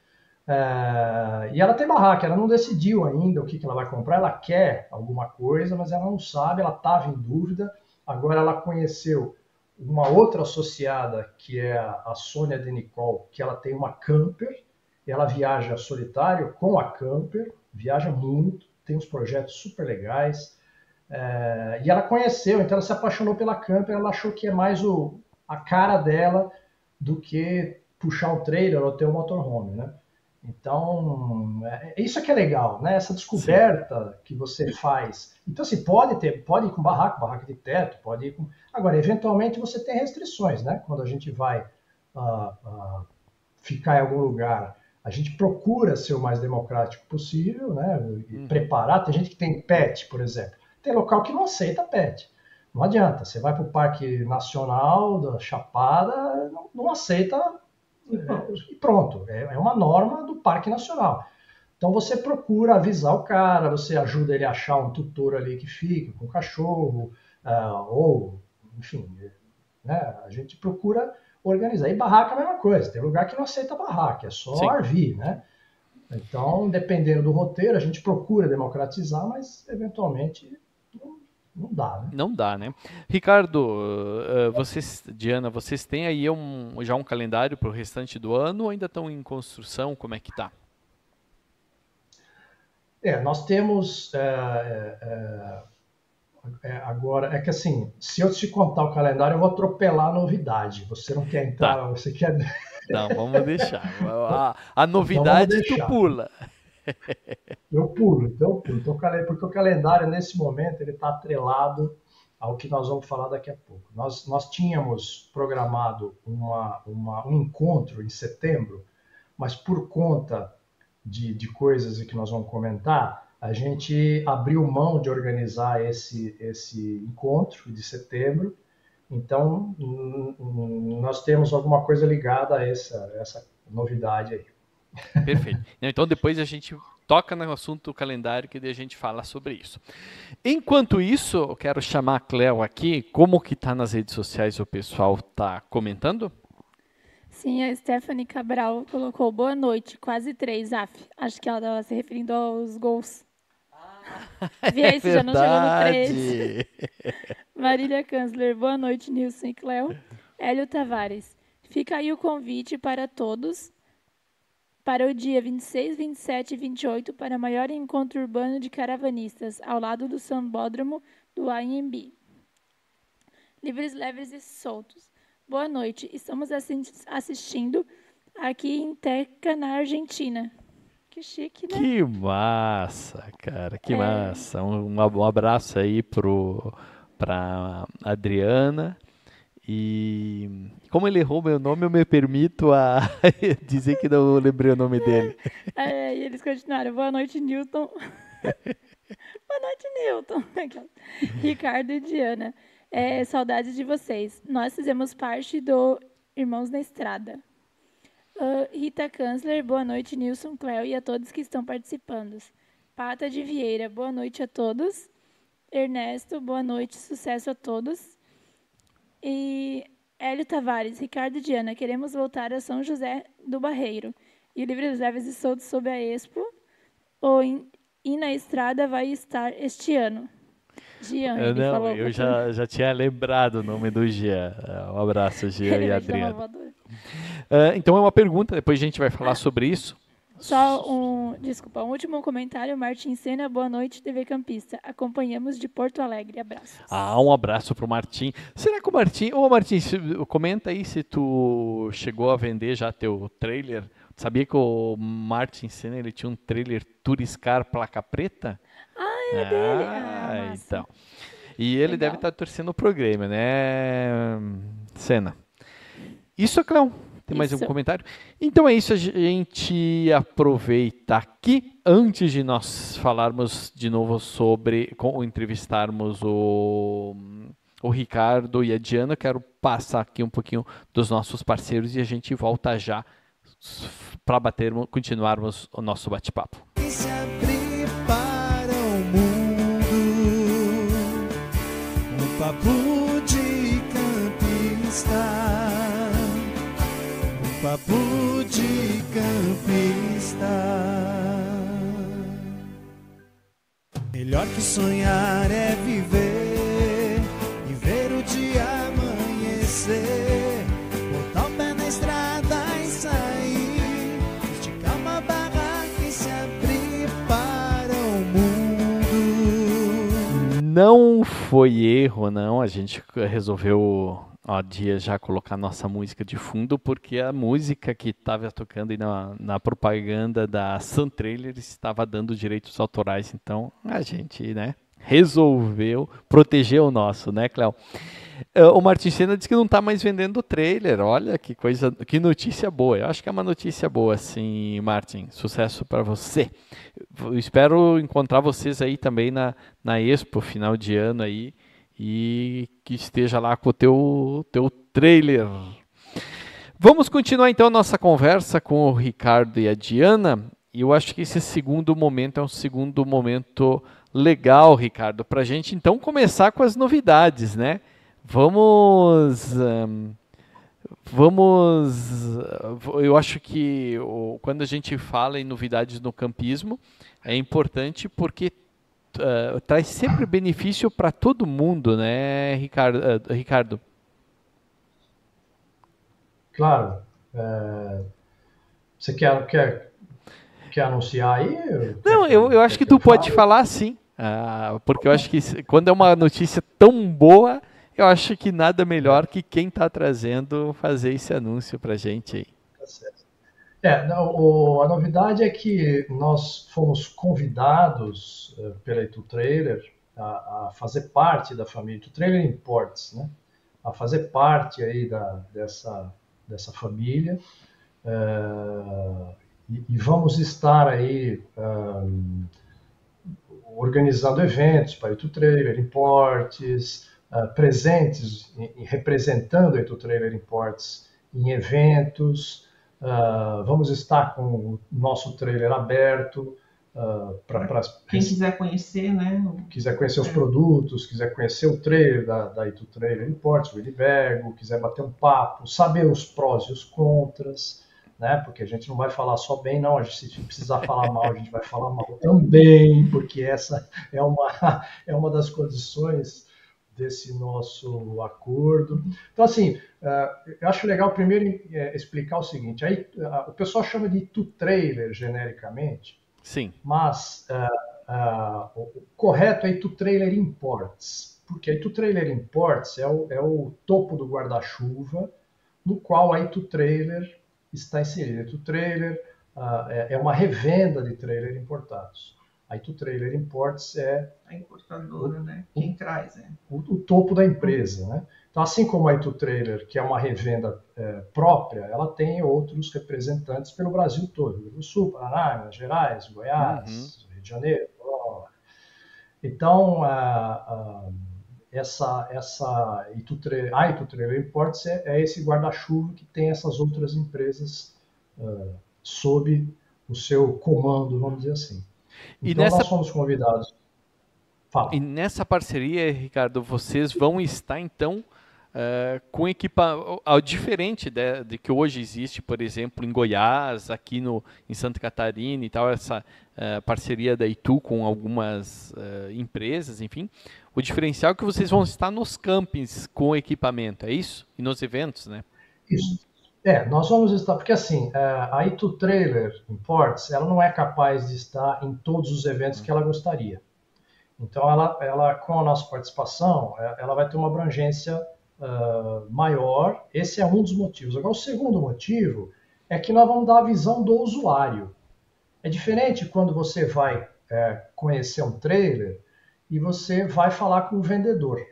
É, e ela tem barraca, ela não decidiu ainda o que, que ela vai comprar, ela quer alguma coisa, mas ela não sabe, ela estava em dúvida. Agora ela conheceu uma outra associada, que é a Sônia de Nicole, que ela tem uma camper, ela viaja solitário com a camper, viaja muito, tem uns projetos super legais, é, e ela conheceu, então ela se apaixonou pela camper, ela achou que é mais o, a cara dela do que puxar um trailer ou ter um motorhome, né? Então, é, isso que é legal, né? Essa descoberta Sim. que você faz. Então, assim, pode ter, pode ir com barraco, barraco de teto, pode ir com... Agora, eventualmente, você tem restrições, né? Quando a gente vai uh, uh, ficar em algum lugar, a gente procura ser o mais democrático possível, né? E hum. preparar. Tem gente que tem pet, por exemplo. Tem local que não aceita pet. Não adianta. Você vai para o Parque Nacional da Chapada, não, não aceita... E pronto, é uma norma do Parque Nacional. Então você procura avisar o cara, você ajuda ele a achar um tutor ali que fique com o cachorro, uh, ou, enfim, né, a gente procura organizar. E barraca é a mesma coisa, tem lugar que não aceita barraca, é só Sim. R V, né? Então, dependendo do roteiro, a gente procura democratizar, mas eventualmente não, não dá, né? Não dá, né? Ricardo, vocês, Diana, vocês têm aí um, já um calendário para o restante do ano ou ainda estão em construção? Como é que tá? É, nós temos é, é, é, agora, é que assim, se eu te contar o calendário, eu vou atropelar a novidade. Você não quer entrar, tá. você quer... Não, vamos deixar. A, a novidade então tu pula. Eu pulo, então eu pulo. Então, porque o calendário, nesse momento, ele está atrelado ao que nós vamos falar daqui a pouco. Nós, nós tínhamos programado uma, uma, um encontro em setembro, mas por conta de, de coisas que nós vamos comentar, a gente abriu mão de organizar esse, esse encontro de setembro. Então, nós temos alguma coisa ligada a essa, essa novidade aí. Perfeito. Então, depois a gente toca no assunto do calendário que daí a gente fala sobre isso. Enquanto isso, eu quero chamar a Cleo aqui. Como que tá nas redes sociais, o pessoal tá comentando? Sim, a Stephanie Cabral colocou boa noite, quase três, af. Acho que ela estava se referindo aos gols. Vi aí se já não chegou no três. Marília Kanzler, boa noite, Nilson e Cleo. Hélio Tavares, fica aí o convite para todos para o dia vinte e seis, vinte e sete e vinte e oito para o maior encontro urbano de caravanistas, ao lado do sambódromo do A M B. Livres, leves e soltos. Boa noite, estamos assistindo aqui em Teca, na Argentina. Que chique, né? Que massa, cara, que É. massa. Um, um abraço aí pro, pra Adriana. E como ele errou meu nome, eu me permito a dizer que não lembrei o nome dele. É, e eles continuaram. Boa noite, Newton. Boa noite, Newton. Ricardo e Diana. É, saudades de vocês. Nós fizemos parte do Irmãos na Estrada. Uh, Rita Kanzler, boa noite, Nilson, Cleo e a todos que estão participando. Pata de Vieira, boa noite a todos. Ernesto, boa noite, sucesso a todos. E Hélio Tavares, Ricardo e Diana, queremos voltar a São José do Barreiro. E Livres, Leves e Soltos sobre a Expo. Ou in, e na estrada vai estar este ano. Jean, Eu, ele não, falou. eu já, já tinha lembrado o nome do Jean. Um abraço, Jean Ele e vai te dar uma Adriana. voadora. Uh, então é uma pergunta, depois a gente vai falar sobre isso. Só um, desculpa, um último comentário. Martim Sena, boa noite, T V Campista. Acompanhamos de Porto Alegre. Abraços. Ah, um abraço pro Martim. Será que o Martim... Ô, Martim, se- comenta aí se tu chegou a vender já teu trailer. Sabia que o Martin Senna, ele tinha um trailer Turiscar placa preta? Ah, é dele. Ah, Ah, massa. então. E ele Legal. deve estar torcendo o programa, né, Senna? Isso, Cleão. Tem mais Isso. algum comentário? Então é isso, a gente aproveita aqui, antes de nós falarmos de novo sobre, com, entrevistarmos o, o Ricardo e a Diana, quero passar aqui um pouquinho dos nossos parceiros e a gente volta já para batermos, continuarmos o nosso bate-papo. E se abrir para o mundo, um papo de campista, um papo de campista. Melhor que sonhar é viver e ver o dia amanhecer, botar o pé na estrada e sair, esticar uma barraca e se abrir para o mundo. Não foi erro, não. A gente resolveu há dias já colocar nossa música de fundo, porque a música que estava tocando aí na, na propaganda da Sun Trailer estava dando direitos autorais. Então a gente, né, resolveu proteger o nosso, né, Cléo? Eh, O Martin Senna disse que não está mais vendendo o trailer. Olha que coisa, que notícia boa. Eu acho que é uma notícia boa, sim, Martin. Sucesso para você. Eu espero encontrar vocês aí também na, na Expo, final de ano aí, e que esteja lá com o teu, teu trailer. Vamos continuar então a nossa conversa com o Ricardo e a Diana. E eu acho que esse segundo momento é um segundo momento legal, Ricardo, para a gente então começar com as novidades, né? Vamos, ahn, vamos. ah, Eu acho que o- quando a gente fala em novidades no campismo, é importante porque ah, traz sempre benefício para todo mundo, né, Ricardo? ah, Ricardo? Claro. É, você quer, quer, quer anunciar aí? Não, Quer eu, eu acho quer que tu pode fale? falar sim, ah, porque eu acho que se- quando é uma notícia tão boa, eu acho que nada melhor que quem está trazendo fazer esse anúncio para gente aí. Tá certo. É, não, o- a novidade é que nós fomos convidados eh, pela Itu Trailer a, a fazer parte da família Itu Trailer Imports, né? A fazer parte aí da, dessa, dessa família. eh, e, e vamos estar aí ahn, organizando eventos para a Itu Trailer Imports, ah, presentes e, e representando a Itu Trailer Imports em eventos. Ah, vamos estar com o nosso trailer aberto uh, para quem quiser conhecer, né? Quiser conhecer os é. produtos, quiser conhecer o trailer da, da Itu Trailer Imports, o Edbergo, quiser bater um papo, saber os prós e os contras, né? Porque a gente não vai falar só bem, não. A gente, se precisar falar mal, a gente vai falar mal também, porque essa é uma, é uma das condições desse nosso acordo. Então, assim, uh, eu acho legal primeiro uh, explicar o seguinte. Aí, uh, o pessoal chama de Itu Trailer genericamente. Sim. Mas uh, uh, o, o correto é Itu Trailer Imports, porque a Itu Trailer Imports é o, é o topo do guarda-chuva no qual a Itu Trailer está inserida. A Itu Trailer uh, é, é uma revenda de trailer importados. A Itu Trailer Imports é a importadora, o, né? Quem o, traz, é. O, o topo da empresa, né? Então, assim como a Itu Trailer, que é uma revenda é, própria, ela tem outros representantes pelo Brasil todo. Rio Grande do Sul, Paraná, Minas Gerais, Goiás, uhum. Rio de Janeiro. Então, a, a, essa, essa Itu Trailer, a Itu Trailer Imports é, é esse guarda-chuva que tem essas outras empresas uh, sob o seu comando, vamos dizer assim. E então, nessa... nós fomos convidados. Fala. E nessa parceria, Ricardo, vocês vão estar, então, uh, com equipamento diferente de, de que hoje existe, por exemplo, em Goiás, aqui no, em Santa Catarina e tal, essa uh, parceria da Itu com algumas uh, empresas, enfim. O diferencial é que vocês vão estar nos campings com equipamento, é isso? E nos eventos, né? Isso. É, nós vamos estar, porque assim, a Itu Trailer Imports, ela não é capaz de estar em todos os eventos que ela gostaria. Então, ela, ela, com a nossa participação, ela vai ter uma abrangência uh, maior. Esse é um dos motivos. Agora, o segundo motivo é que nós vamos dar a visão do usuário. É diferente quando você vai é, conhecer um trailer e você vai falar com o vendedor.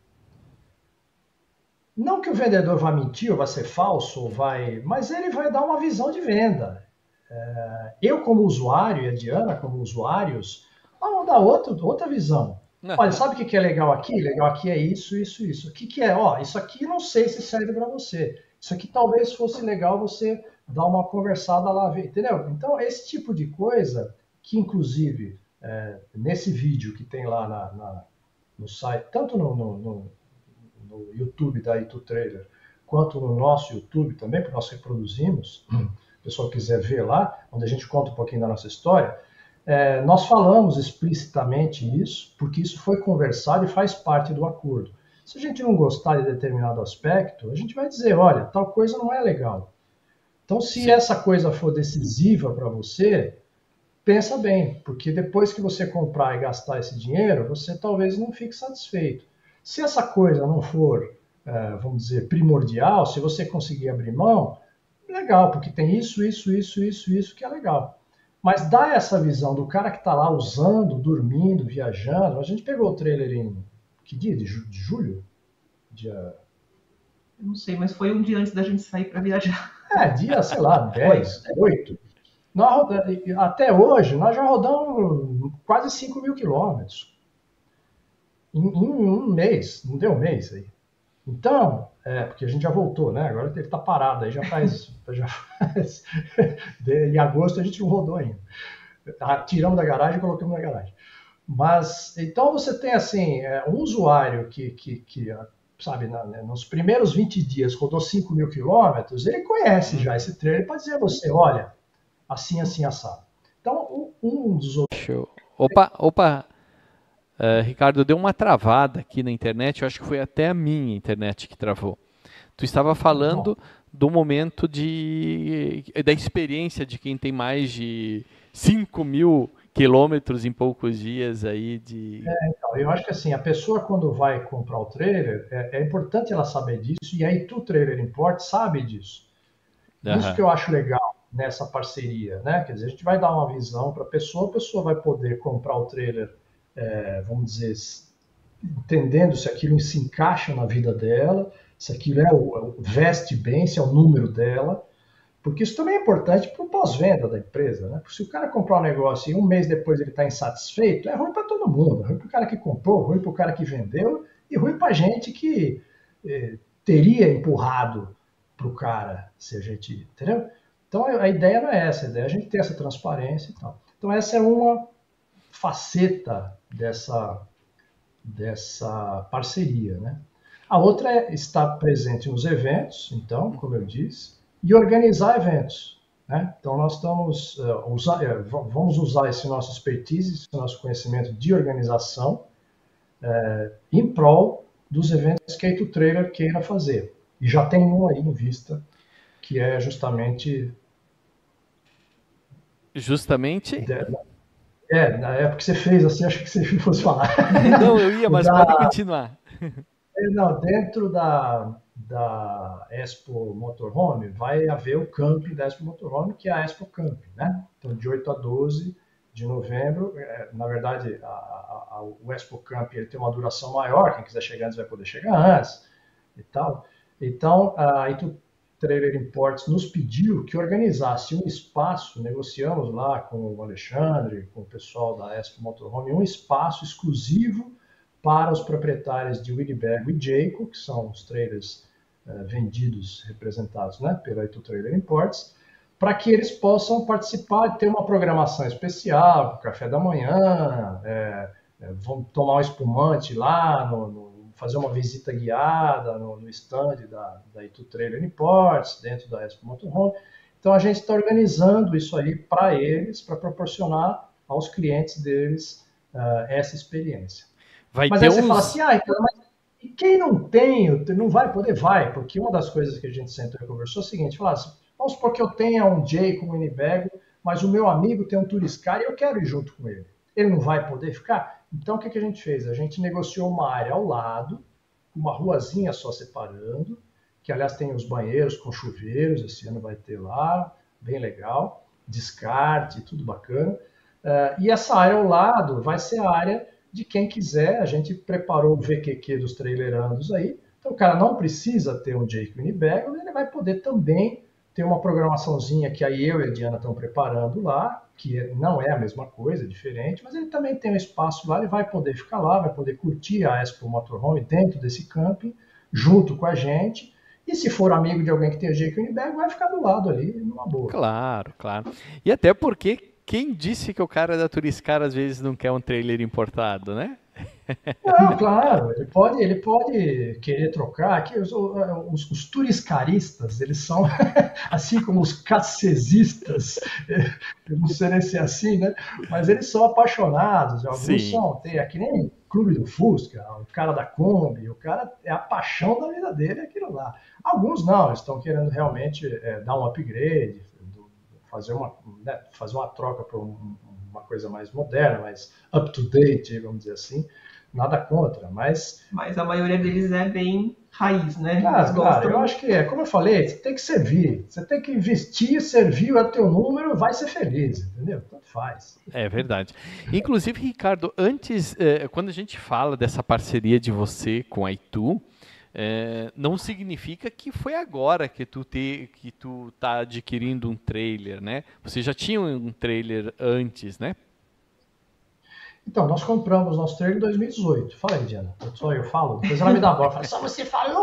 Não que o vendedor vá mentir, ou vai ser falso, ou vai... mas ele vai dar uma visão de venda. É, eu, como usuário, e a Diana, como usuários... vamos dar outra, outra visão. Olha, sabe o que é legal aqui? Legal aqui é isso, isso, isso. O que, que é? Ó, isso aqui não sei se serve para você. Isso aqui talvez fosse legal você dar uma conversada lá, ver, entendeu? Então, esse tipo de coisa, que inclusive, é, nesse vídeo que tem lá na, na, no site, tanto no, no, no, no YouTube da Itu Trailer, quanto no nosso YouTube também, porque nós reproduzimos, se o pessoal quiser ver lá, onde a gente conta um pouquinho da nossa história, É, nós falamos explicitamente isso, porque isso foi conversado e faz parte do acordo. Se a gente não gostar de determinado aspecto, a gente vai dizer, olha, tal coisa não é legal. Então, se Sim. essa coisa for decisiva para você, pensa bem, porque depois que você comprar e gastar esse dinheiro, você talvez não fique satisfeito. Se essa coisa não for, é, vamos dizer, primordial, se você conseguir abrir mão, legal, porque tem isso, isso, isso, isso, isso que é legal. Mas dá essa visão do cara que está lá usando, dormindo, viajando. A gente pegou o trailer em... que dia? De, ju, de julho? Dia... Eu não sei, mas foi um dia antes da gente sair para viajar. É, dia, sei lá, dez, oito. Nós roda... Até hoje, nós já rodamos quase cinco mil quilômetros. Em, em um mês. Não deu um mês aí. Então, é, porque a gente já voltou, né? Agora ele está parado, aí já faz, já faz... De, em agosto a gente não rodou ainda. Tiramos da garagem e colocamos na garagem. Mas, então você tem assim, é, um usuário que, que, que sabe, na, né, nos primeiros vinte dias rodou cinco mil quilômetros, ele conhece já esse trailer para dizer a você, olha, assim, assim, assado. Então, um, um dos outros... Show. Opa, opa... Uh, Ricardo, deu uma travada aqui na internet, eu acho que foi até a minha internet que travou. Tu estava falando Não. do momento de, da experiência de quem tem mais de cinco mil quilômetros em poucos dias aí de... É, então, eu acho que assim, a pessoa quando vai comprar o trailer, é, é importante ela saber disso, e a Itu Trailer Import sabe disso. Uhum. Isso que eu acho legal nessa parceria, né? Quer dizer, a gente vai dar uma visão para a pessoa, a pessoa vai poder comprar o trailer, É, vamos dizer, entendendo se aquilo se encaixa na vida dela, se aquilo é o, veste bem, se é o número dela, porque isso também é importante para o pós-venda da empresa, né? Porque se o cara comprar um negócio e um mês depois ele está insatisfeito, é ruim para todo mundo, é ruim para o cara que comprou, ruim para o cara que vendeu e ruim para a gente que eh, teria empurrado para o cara, se a gente, entendeu? Então a ideia não é essa, a ideia é a gente ter essa transparência e tal. Então essa é uma faceta dessa, dessa parceria, né? A outra é estar presente nos eventos, então, como eu disse, e organizar eventos, né? Então nós estamos, uh, usar, uh, vamos usar esse nosso expertise, esse nosso conhecimento de organização uh, em prol dos eventos que a Itutrailer queira fazer. E já tem um aí em vista, que é justamente... Justamente? É, na época que você fez assim, acho que você fosse falar. Não, eu ia, mas da, pode continuar. Não, dentro da, da Expo Motorhome vai haver o camping da Expo Motorhome, que é a Expo Camp, né? Então, de oito a doze de novembro, na verdade, a, a, a, o Expo Camp ele tem uma duração maior, quem quiser chegar antes vai poder chegar antes e tal. Então, a Itutrailer Imports nos pediu que organizasse um espaço, negociamos lá com o Alexandre, com o pessoal da Expo Motorhome, um espaço exclusivo para os proprietários de Winnebago e Jayco, que são os trailers uh, vendidos, representados, né, pela Itutrailer Imports, para que eles possam participar e ter uma programação especial, café da manhã, é, é, vão tomar um espumante lá, no, no, fazer uma visita guiada no, no stand da, da Itutrailer Imports, dentro da Expo Motorhome. Então a gente está organizando isso aí para eles, para proporcionar aos clientes deles uh, essa experiência. Vai mas ter aí você uns... fala assim, ah, então, mas e quem não tem, não vai poder, vai, porque uma das coisas que a gente sentou e conversou é o seguinte, falar assim, vamos supor que eu tenha um Jayco, um Winnebago, mas o meu amigo tem um Turiscar e eu quero ir junto com ele. Ele não vai poder ficar? Então o que, que a gente fez? A gente negociou uma área ao lado, uma ruazinha só separando, que aliás tem os banheiros com chuveiros, esse ano vai ter lá, bem legal, descarte, tudo bacana. Uh, e essa área ao lado vai ser a área de quem quiser. A gente preparou o V Q Q dos trailerandos aí, então o cara não precisa ter um Jayco Winnebago, ele vai poder também ter uma programaçãozinha que aí eu e a Diana estão preparando lá, que não é a mesma coisa, é diferente, mas ele também tem um espaço lá, ele vai poder ficar lá, vai poder curtir a Expo Motorhome dentro desse camping, junto com a gente, e se for amigo de alguém que tem o Jayco Winnebago, vai ficar do lado ali, numa boa. Claro, claro. E até porque quem disse que o cara da Turiscar às vezes não quer um trailer importado, né? Não, claro, ele pode, ele pode querer trocar. Aqui, os, os, os turiscaristas, eles são assim como os cassesistas, eu não sei se é assim, né? Mas eles são apaixonados, alguns Sim. são, tem aqui nem Clube do Fusca, o cara da Kombi, o cara é a paixão da vida dele, é aquilo lá. Alguns não, eles estão querendo realmente é, dar um upgrade, fazer uma, né, fazer uma troca para um, uma coisa mais moderna, mais up-to-date, vamos dizer assim. Nada contra, mas... Mas a maioria deles é bem raiz, né? Claro, claro, eu acho que é, como eu falei, você tem que servir, você tem que investir, servir o teu número, vai ser feliz, entendeu? Tanto faz. É verdade. Inclusive, Ricardo, antes, eh, quando a gente fala dessa parceria de você com a Itu, eh, não significa que foi agora que tu te, que tu tá adquirindo um trailer, né? Você já tinha um trailer antes, né? Então, nós compramos nosso trailer em dois mil e dezoito. Fala aí, Diana. Só eu falo, depois ela me dá a bola. Fala, só você falou!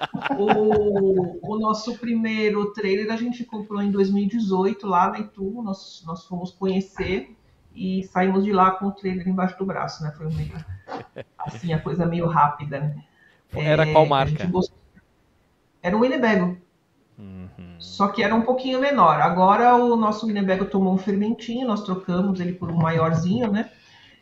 O, o nosso primeiro trailer a gente comprou em dois mil e dezoito, lá na Itu. Nós, nós fomos conhecer e saímos de lá com o trailer embaixo do braço, né? Foi meio, assim, a coisa meio rápida, né? Era é, qual marca? Gostou... Era um Winnebago. Uhum. Só que era um pouquinho menor. Agora o nosso Winnebago tomou um fermentinho, nós trocamos ele por um maiorzinho, né?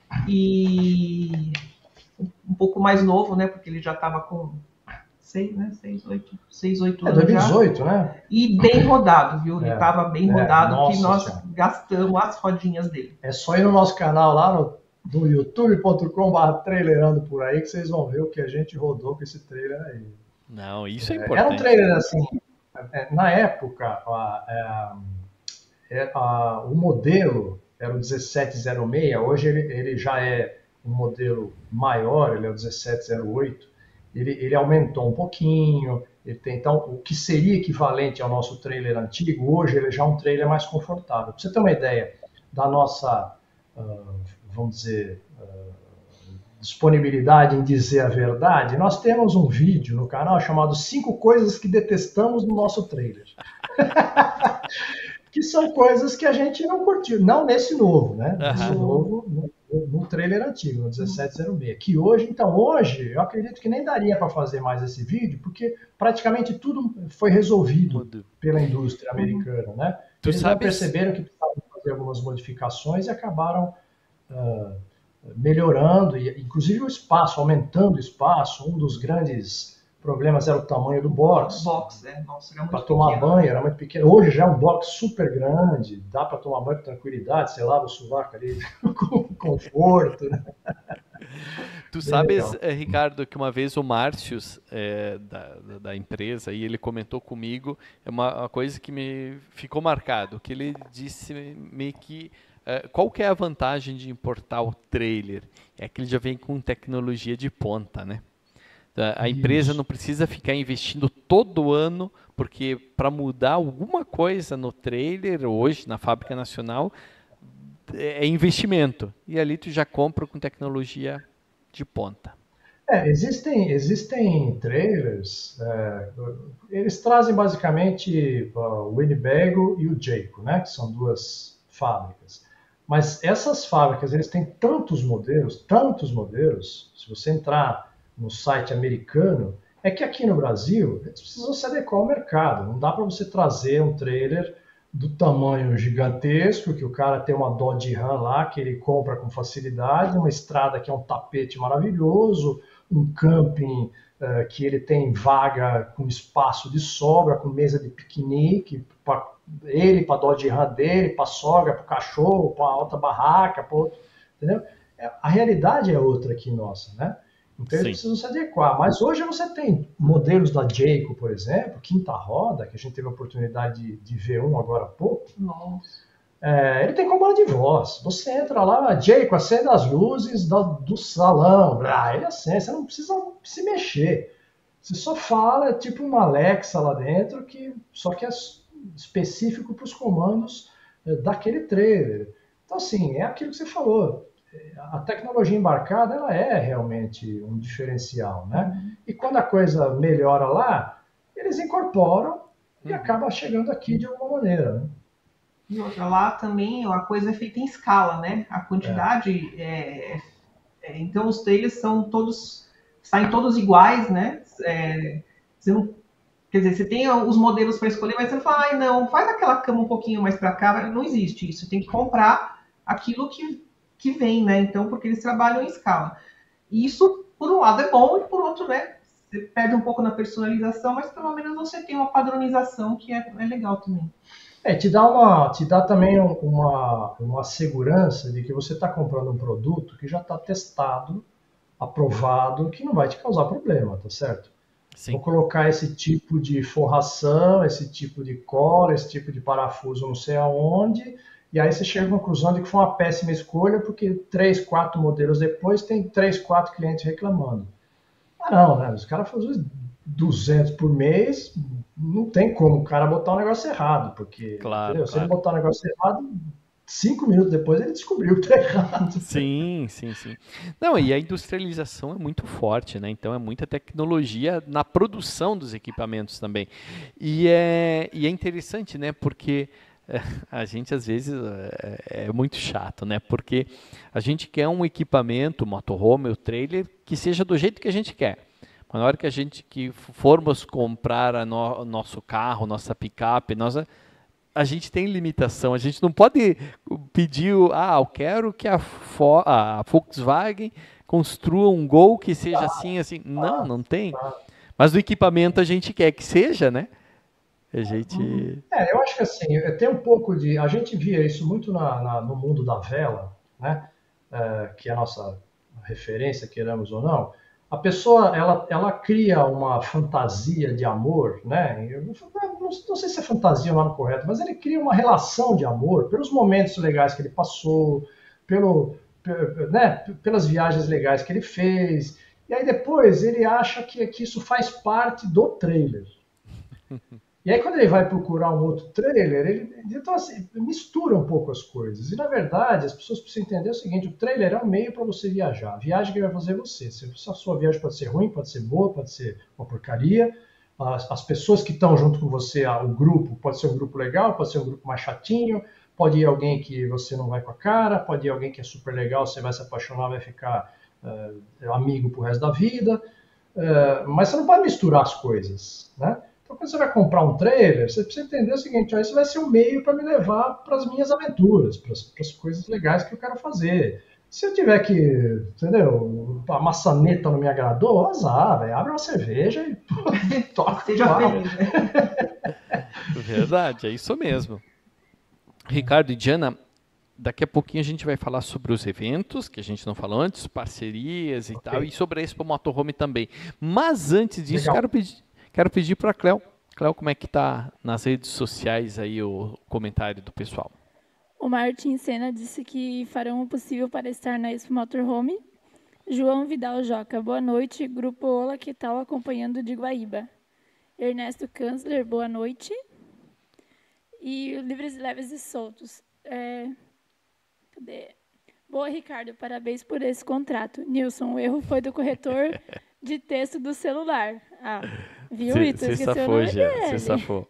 E um pouco mais novo, né? Porque ele já estava com seis, né? seis, oito, seis, oito é, anos. dois mil e dezoito, já. Né? E bem rodado, viu? Ele estava é, bem é, rodado, nossa, que nós senhora. gastamos as rodinhas dele. É só ir no nosso canal lá no, no youtube ponto com barra trailerando por aí que vocês vão ver o que a gente rodou com esse trailer aí. Não, isso é, é Era importante. um trailer assim, na época, a, a, a, o modelo era o dezessete zero seis, hoje ele, ele já é um modelo maior, ele é o dezessete zero oito, ele, ele aumentou um pouquinho, ele tem, então o que seria equivalente ao nosso trailer antigo, hoje ele já é um trailer mais confortável. Para você ter uma ideia da nossa, uh, vamos dizer, uh, disponibilidade em dizer a verdade, nós temos um vídeo no canal chamado cinco coisas que detestamos no nosso trailer. que são coisas que a gente não curtiu. Não nesse novo, né? Aham. Nesse novo, no, no trailer antigo, no dezessete zero seis. Que hoje, então, hoje, eu acredito que nem daria para fazer mais esse vídeo, porque praticamente tudo foi resolvido Mudo. pela indústria americana, né? Tu Eles não sabes- perceberam que precisavam fazer algumas modificações e acabaram ah, melhorando, e, inclusive o espaço, aumentando o espaço. Um dos grandes problemas era o tamanho do box. Box, é. Nossa, era muito Para tomar pequeno. banho era muito pequeno. Hoje já é um box super grande, dá para tomar banho com tranquilidade, você lava o sovaco ali com conforto, né? Tu Bem sabes, legal. eh, Ricardo, que uma vez o Márcios, eh, da, da, da empresa, e ele comentou comigo, é uma, uma coisa que me ficou marcado, que ele disse me que eh, qual que é a vantagem de importar o trailer? É que ele já vem com tecnologia de ponta, né? A a empresa Isso. não precisa ficar investindo todo ano, porque para mudar alguma coisa no trailer hoje, na fábrica nacional, é investimento. E ali tu já compra com tecnologia de ponta. É, existem, existem trailers, é, eles trazem basicamente uh, o Winnebago e o Jayco, né, que são duas fábricas. Mas essas fábricas, eles têm tantos modelos, tantos modelos, se você entrar no site americano, é que aqui no Brasil, eles precisam se adequar ao mercado. Não dá para você trazer um trailer do tamanho gigantesco, que o cara tem uma Dodge Ram lá, que ele compra com facilidade, uma estrada que é um tapete maravilhoso, um camping uh, que ele tem vaga com espaço de sobra, com mesa de piquenique, para ele, para a Dodge Ram dele, para a sogra, para o cachorro, para a outra barraca, pra outro, entendeu? A realidade é outra aqui nossa, né? Então eles Sim. precisam se adequar. Mas hoje você tem modelos da Jayco, por exemplo, quinta roda, que a gente teve a oportunidade de, de ver um agora há pouco. Nossa. É, ele tem comando de voz. Você entra lá, Jayco, acende as luzes do, do salão. Ah, ele acende, você não precisa se mexer. Você só fala, é tipo uma Alexa lá dentro, que, só que é específico para os comandos é, daquele trailer. Então, assim, é aquilo que você falou. A tecnologia embarcada, ela é realmente um diferencial, né? E quando a coisa melhora lá, eles incorporam e acaba chegando aqui de alguma maneira, né? E outra, lá também a coisa é feita em escala, né? A quantidade é, é, então os trailers são todos, saem todos iguais, né? É, você não, quer dizer, você tem os modelos para escolher, mas você não fala, ai não, faz aquela cama um pouquinho mais para cá, não existe isso. Você tem que comprar aquilo que, que vem, né? Então, porque eles trabalham em escala. E isso, por um lado, é bom e por outro, né? Você perde um pouco na personalização, mas pelo menos você tem uma padronização que é, é legal também. É, te dá, uma, te dá também uma, uma segurança de que você está comprando um produto que já está testado, aprovado, que não vai te causar problema, tá certo? Sim. Vou colocar esse tipo de forração, esse tipo de cola, esse tipo de parafuso não sei aonde, e aí você chega à conclusão de que foi uma péssima escolha, porque três, quatro modelos depois tem três, quatro clientes reclamando. Ah não, né? Os caras fazem duzentos por mês, não tem como o cara botar um negócio errado, porque Claro, entendeu? Se claro. ele botar um negócio errado, cinco minutos depois ele descobriu que tá errado. Sim, sim, sim. Não, e a industrialização é muito forte, né? Então é muita tecnologia na produção dos equipamentos também. E é, e é interessante, né? Porque é, a gente às vezes é, é muito chato, né? Porque a gente quer um equipamento, motorhome ou trailer, que seja do jeito que a gente quer. Mas na hora que a gente que formos comprar a no, nosso carro, nossa picape, nossa, a gente tem limitação. A gente não pode pedir, ah, eu quero que a, Fo, a Volkswagen construa um Gol que seja assim, assim. Não, não tem. Mas o equipamento a gente quer que seja, né? A gente... É, eu acho que assim, tem um pouco de... A gente via isso muito na, na, no mundo da vela, né? É, que é a nossa referência, queiramos ou não. A pessoa, ela, ela cria uma fantasia de amor, né? Eu não, não, não sei se é fantasia o nome correto, mas ele cria uma relação de amor pelos momentos legais que ele passou, pelo, né, pelas viagens legais que ele fez. E aí depois ele acha que, que isso faz parte do trailer. E aí quando ele vai procurar um outro trailer, ele então, assim, mistura um pouco as coisas. E na verdade as pessoas precisam entender o seguinte, o trailer é um meio para você viajar. A viagem que vai fazer você. Se a sua viagem pode ser ruim, pode ser boa, pode ser uma porcaria, as, as pessoas que estão junto com você, o grupo, pode ser um grupo legal, pode ser um grupo mais chatinho, pode ir alguém que você não vai com a cara, pode ir alguém que é super legal, você vai se apaixonar, vai ficar uh, amigo pro resto da vida, uh, mas você não pode misturar as coisas, né? Então, quando você vai comprar um trailer, você precisa entender o seguinte, ó, isso vai ser um meio para me levar para as minhas aventuras, para as coisas legais que eu quero fazer. Se eu tiver que, entendeu, a maçaneta não me agradou, azar, véio, abre uma cerveja e toca. Seja feliz, né? Verdade, é isso mesmo. Ricardo e Diana, daqui a pouquinho a gente vai falar sobre os eventos, que a gente não falou antes, parcerias e okay. tal, e sobre a Expo Motorhome também. Mas antes disso, Legal. quero pedir, quero pedir para a Cléo. Cléo, como é que está nas redes sociais aí o comentário do pessoal? O Martin Senna disse que farão o possível para estar na Expo Motorhome. João Vidal Joca, boa noite. Grupo Ola, que tal acompanhando de Guaíba? Ernesto Kanzler, boa noite. E Livres, Leves e Soltos. É... Cadê? Boa, Ricardo, parabéns por esse contrato. Nilson, o erro foi do corretor de texto do celular. Ah, viu, Ito? Você safou, já. Você safou.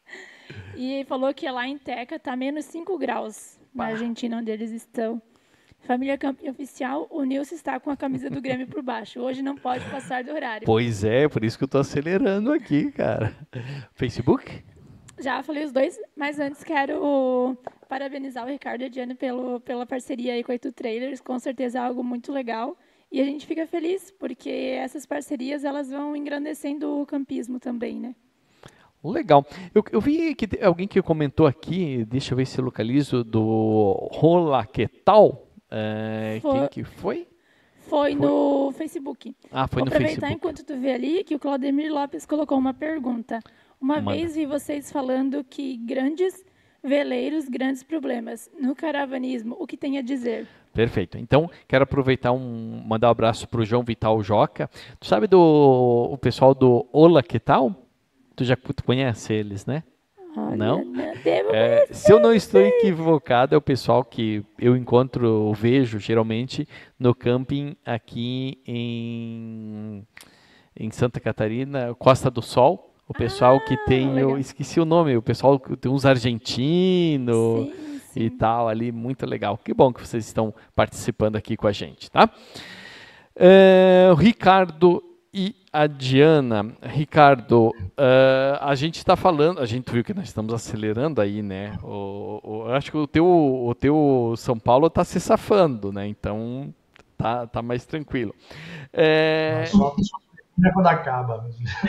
E falou que lá em Teca está menos cinco graus, na bah. Argentina, onde eles estão. Família Camping Oficial, o Nilson está com a camisa do Grêmio por baixo. Hoje não pode passar do horário. Pois é, por isso que eu estou acelerando aqui, cara. Facebook? Já falei os dois, mas antes quero parabenizar o Ricardo e a Diana pelo, pela parceria aí com a Itu Trailers. Com certeza é algo muito legal. E a gente fica feliz, porque essas parcerias elas vão engrandecendo o campismo também, né? Legal. Eu, eu vi que alguém que comentou aqui, deixa eu ver se eu localizo, do Rola Que Tal. É, foi, quem que foi? Foi no Facebook. Ah, foi Vou no aproveitar Facebook. enquanto tu vê ali que o Claudemir Lopes colocou uma pergunta. Uma Manda. vez vi vocês falando que grandes veleiros, grandes problemas. No caravanismo, o que tem a dizer? Perfeito. Então, quero aproveitar um mandar um abraço para o João Vital Joca. Tu sabe do o pessoal do Ola Que Tal? Tu já tu conhece eles, né? Olha, não? Devo É, se eu não estou equivocado, é o pessoal que eu encontro, vejo geralmente no camping aqui em, em Santa Catarina, Costa do Sol. O pessoal ah, que tem, legal. eu esqueci o nome, o pessoal que tem uns argentinos e tal ali, muito legal. Que bom que vocês estão participando aqui com a gente, tá? É, o Ricardo e a Diana. Ricardo, uh, a gente está falando, a gente viu que nós estamos acelerando aí, né? O, o, eu acho que o teu, o teu São Paulo está se safando, né? Então tá, tá mais tranquilo. É... Só, só quando acaba.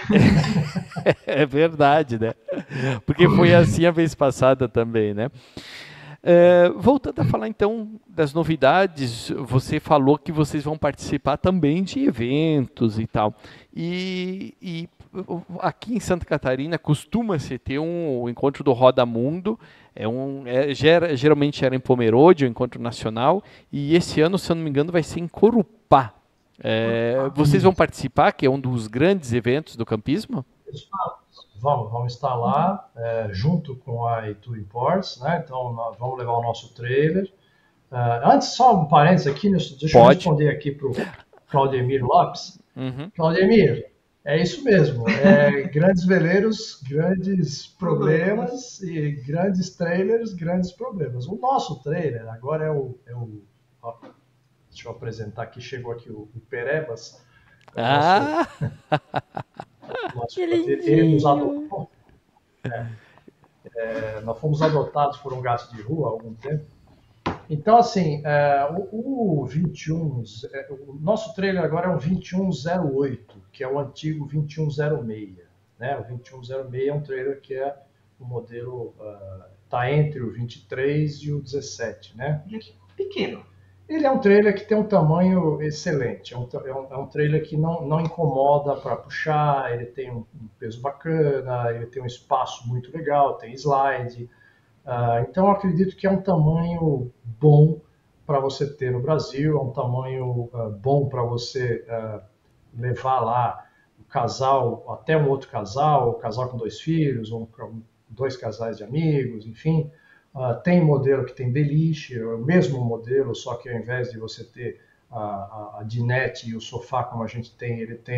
É verdade, né? Porque foi assim a vez passada também, né? É, voltando a falar então das novidades, você falou que vocês vão participar também de eventos e tal. E, e aqui em Santa Catarina costuma-se ter um, o encontro do Roda Mundo, é um, é, gera, geralmente era em Pomerode, o encontro nacional, e esse ano, se eu não me engano, vai ser em Corupá. É, vocês vão participar, que é um dos grandes eventos do campismo? Vamos, vamos estar lá, é, junto com a Itu Imports, né? Então, nós vamos levar o nosso trailer. Uh, antes, só um parênteses aqui, deixa Pode. eu responder aqui para o Claudemir Lopes. Uhum. Claudemir, é isso mesmo. É, grandes veleiros, grandes problemas, e grandes trailers, grandes problemas. O nosso trailer agora é o... É o ó, deixa eu apresentar aqui, chegou aqui o, o Perebas. Ah! Nosso, ele nos adotou. É, é, nós fomos adotados por um gato de rua há algum tempo. Então, assim, é, o, o vinte e um, é, o nosso trailer agora é um vinte e um zero oito, que é o antigo vinte e um zero seis. Né? O vinte e um zero seis é um trailer que é o modelo, está uh, entre o vinte e três e o dezessete. Né? Pequeno. Ele é um trailer que tem um tamanho excelente, é um, é um, é um trailer que não, não incomoda para puxar, ele tem um, um peso bacana, ele tem um espaço muito legal, tem slide. Uh, então eu acredito que é um tamanho bom para você ter no Brasil, é um tamanho uh, bom para você uh, levar lá o casal, até um outro casal, o casal com dois filhos, ou um, dois casais de amigos, enfim. Uh, tem modelo que tem beliche, é o mesmo modelo, só que ao invés de você ter a, a, a dinette e o sofá como a gente tem, ele tem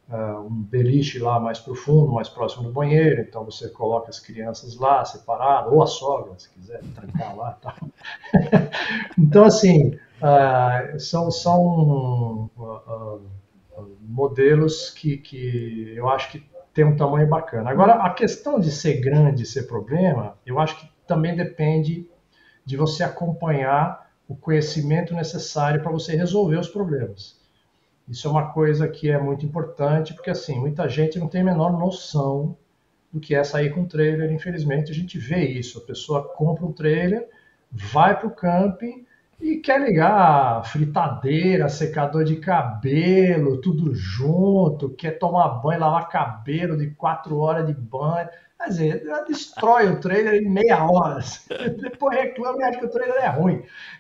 uh, um beliche lá mais profundo, mais próximo do banheiro, então você coloca as crianças lá separadas, ou a sogra, se quiser trancar lá e tal. Então, assim, uh, são, são uh, uh, modelos que, que eu acho que tem um tamanho bacana. Agora, a questão de ser grande, ser problema, eu acho que também depende de você acompanhar o conhecimento necessário para você resolver os problemas. Isso é uma coisa que é muito importante, porque assim, muita gente não tem a menor noção do que é sair com trailer, infelizmente a gente vê isso, a pessoa compra um trailer, vai para o camping e quer ligar fritadeira, secador de cabelo, tudo junto, quer tomar banho, lavar cabelo de quatro horas de banho. Quer dizer, destrói o trailer em meia hora. Depois reclama e acha que o trailer é ruim.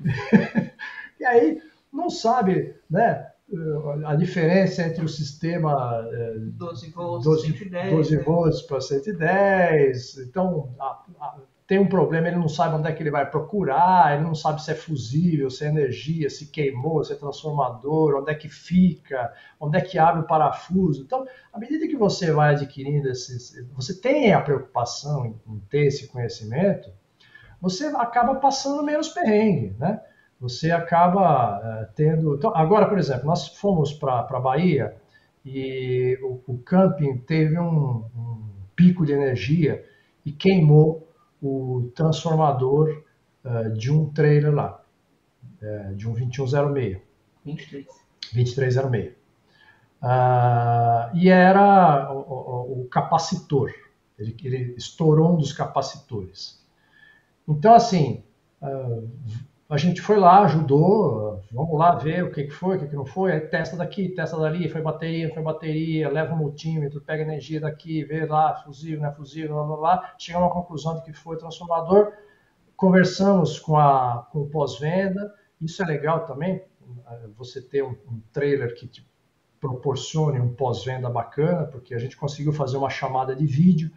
E aí não sabe, né, a diferença entre o sistema doze volts, doze, cento e dez, doze né? volts para cento e dez. Então, a, a, tem um problema, ele não sabe onde é que ele vai procurar, ele não sabe se é fusível, se é energia, se queimou, se é transformador, onde é que fica, onde é que abre o parafuso. Então, à medida que você vai adquirindo esses... Você tem a preocupação em, em ter esse conhecimento, você acaba passando menos perrengue, né? Você acaba uh, tendo... Então, agora, por exemplo, nós fomos para a Bahia e o, o camping teve um, um pico de energia e queimou o transformador uh, de um trailer lá, uh, de um vinte e um zero seis. vinte e três. vinte e três zero seis. Uh, e era o, o, o capacitor. Ele, ele estourou um dos capacitores. Então, assim, uh, a gente foi lá, ajudou, vamos lá ver o que foi, o que não foi, aí testa daqui, testa dali, foi bateria, foi bateria, leva o multímetro, pega energia daqui, vê lá, fusível, não é fusível, blá, blá, blá, chegamos à conclusão de que foi transformador, conversamos com, a, com o pós-venda, isso é legal também, você ter um, um trailer que te proporcione um pós-venda bacana, porque a gente conseguiu fazer uma chamada de vídeo.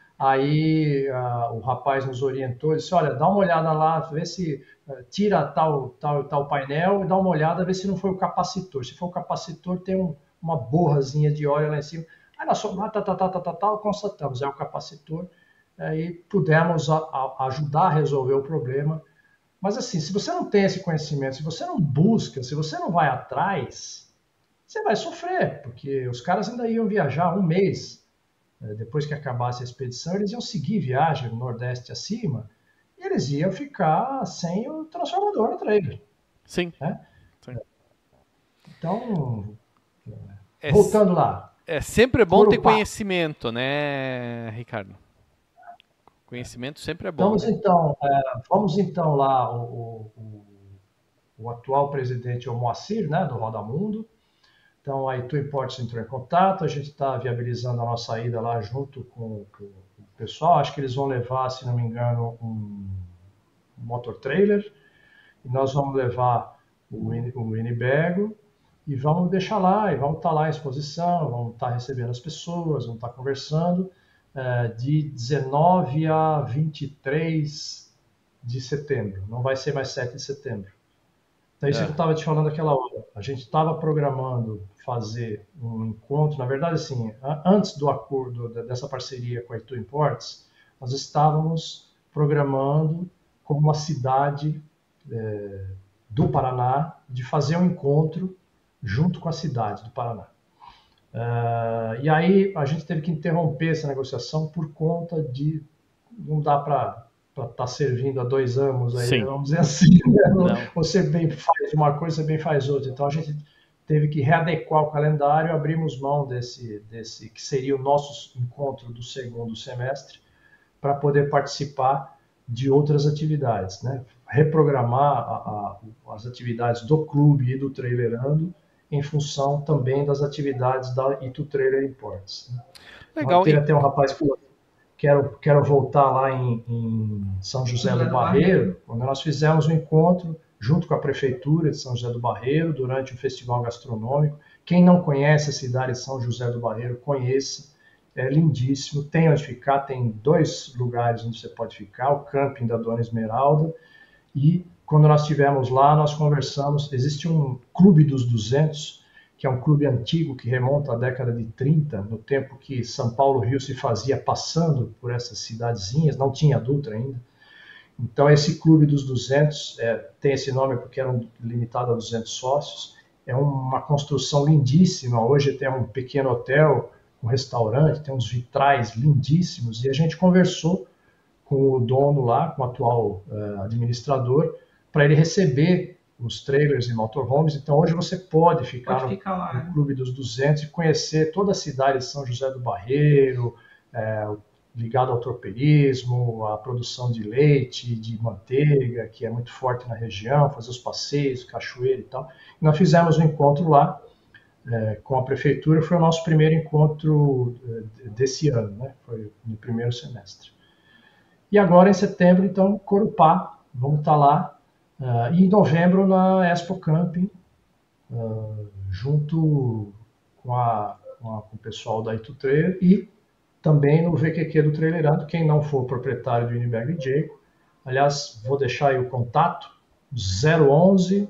Aí uh, o rapaz nos orientou, disse, olha, dá uma olhada lá, vê se uh, tira tal, tal, tal painel e dá uma olhada, vê se não foi o capacitor. Se for o capacitor, tem um, uma borrazinha de óleo lá em cima. Aí nós fomos lá, tá, tá, tá, tá, tá, tá, constatamos, é o capacitor, aí pudemos a, a ajudar a resolver o problema. Mas assim, se você não tem esse conhecimento, se você não busca, se você não vai atrás, você vai sofrer, porque os caras ainda iam viajar um mês. Depois que acabasse a expedição, eles iam seguir viagem no Nordeste acima e eles iam ficar sem o transformador no trailer. Sim. Né? Sim. Então, é, voltando lá. É sempre bom ter conhecimento, né, Ricardo? Conhecimento sempre é bom. Vamos, né? então, é, vamos então lá, o, o, o atual presidente é o Moacir, né, do Roda Mundo. Então, a Itu Imports entrou em contato, a gente está viabilizando a nossa ida lá junto com, com o pessoal. Acho que eles vão levar, se não me engano, um motor trailer. E nós vamos levar o, o Winnebago e vamos deixar lá, e vamos estar tá lá em exposição, vamos estar tá recebendo as pessoas, vamos estar tá conversando é, de dezenove a vinte e três de setembro. Não vai ser mais sete de setembro. Então, isso é. que eu estava te falando aquela hora. A gente estava programando fazer um encontro, na verdade, assim, antes do acordo, dessa parceria com a Itu Imports, nós estávamos programando como uma cidade é, do Paraná de fazer um encontro junto com a cidade do Paraná. Uh, e aí a gente teve que interromper essa negociação por conta de não dá para estar tá servindo há dois anos aí, Sim. vamos dizer assim, né? Você bem faz uma coisa, você bem faz outra. Então a gente teve que readequar o calendário, abrimos mão desse, desse que seria o nosso encontro do segundo semestre para poder participar de outras atividades, né? Reprogramar a, a, as atividades do clube e do Trailerando em função também das atividades da Itu Trailer Imports. Né? Legal. Teve até um rapaz que falou, quero, quero voltar lá em, em São José do Barreiro, quando nós fizemos um encontro junto com a Prefeitura de São José do Barreiro, durante o Festival Gastronômico. Quem não conhece a cidade de São José do Barreiro, conheça, é lindíssimo, tem onde ficar, tem dois lugares onde você pode ficar, o camping da Dona Esmeralda, e quando nós estivemos lá, nós conversamos, existe um Clube dos duzentos, que é um clube antigo que remonta à década de trinta, no tempo que São Paulo-Rio se fazia passando por essas cidadezinhas, não tinha Dutra ainda. Então, esse Clube dos duzentos, é, tem esse nome porque era um, limitado a duzentos sócios, é uma construção lindíssima. Hoje tem um pequeno hotel, um restaurante, tem uns vitrais lindíssimos, e a gente conversou com o dono lá, com o atual uh, administrador, para ele receber os trailers e motorhomes. Então, hoje você pode ficar, pode ficar no, lá, no né? Clube dos duzentos e conhecer toda a cidade de São José do Barreiro, é, ligado ao tropeirismo, à produção de leite, de manteiga, que é muito forte na região, fazer os passeios, cachoeira e tal. E nós fizemos um encontro lá é, com a prefeitura, foi o nosso primeiro encontro desse ano, né? Foi no primeiro semestre. E agora, em setembro, então, Corupá, vamos estar lá. Uh, e em novembro, na Expo Camping, uh, junto com, a, com, a, com o pessoal da Itu Trailer e também no V Q Q do Trailerando. Quem não for proprietário do Winnebago e Jayco, aliás, vou deixar aí o contato, zero onze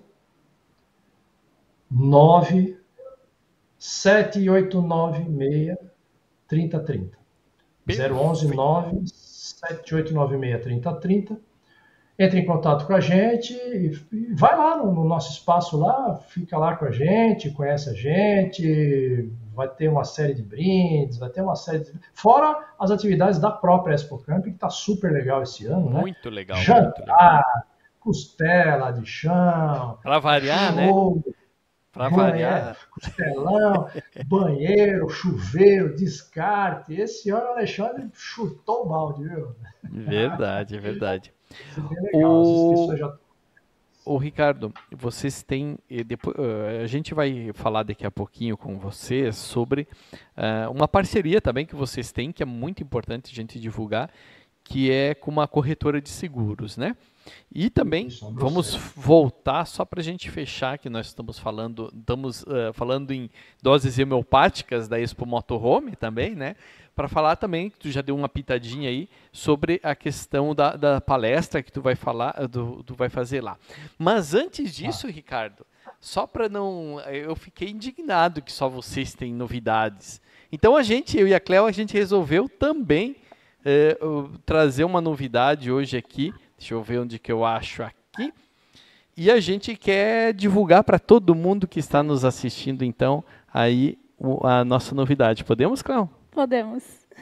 nove sete oito nove seis três zero três zero. zero onze nove sete oito nove seis três zero três zero. Entre em contato com a gente e vai lá no, no nosso espaço lá, fica lá com a gente, conhece a gente, vai ter uma série de brindes, vai ter uma série de... Fora as atividades da própria Expo Camping, que está super legal esse ano, né? Muito legal. Jantar, muito legal. Costela de chão. Para variar, show, né? Para variar. Costelão, banheiro, chuveiro, descarte. Esse ano o Alexandre chutou o balde, viu? Verdade, é verdade. O... Já... o Ricardo, vocês têm, depois, a gente vai falar daqui a pouquinho com vocês sobre uh, uma parceria também que vocês têm, que é muito importante a gente divulgar, que é com uma corretora de seguros, né? E também Isso, vamos voltar só para a gente fechar, que nós estamos falando, estamos uh, falando em doses homeopáticas da Expo Motorhome também, né? Para falar também, que tu já deu uma pitadinha aí, sobre a questão da, da palestra que tu vai falar, do, tu vai fazer lá. Mas antes disso, ah. Ricardo, só para não... Eu fiquei indignado que só vocês têm novidades. Então a gente, eu e a Cléo, a gente resolveu também é, trazer uma novidade hoje aqui. Deixa eu ver onde que eu acho aqui. E a gente quer divulgar para todo mundo que está nos assistindo, então, aí a nossa novidade. Podemos, Cléo? Podemos.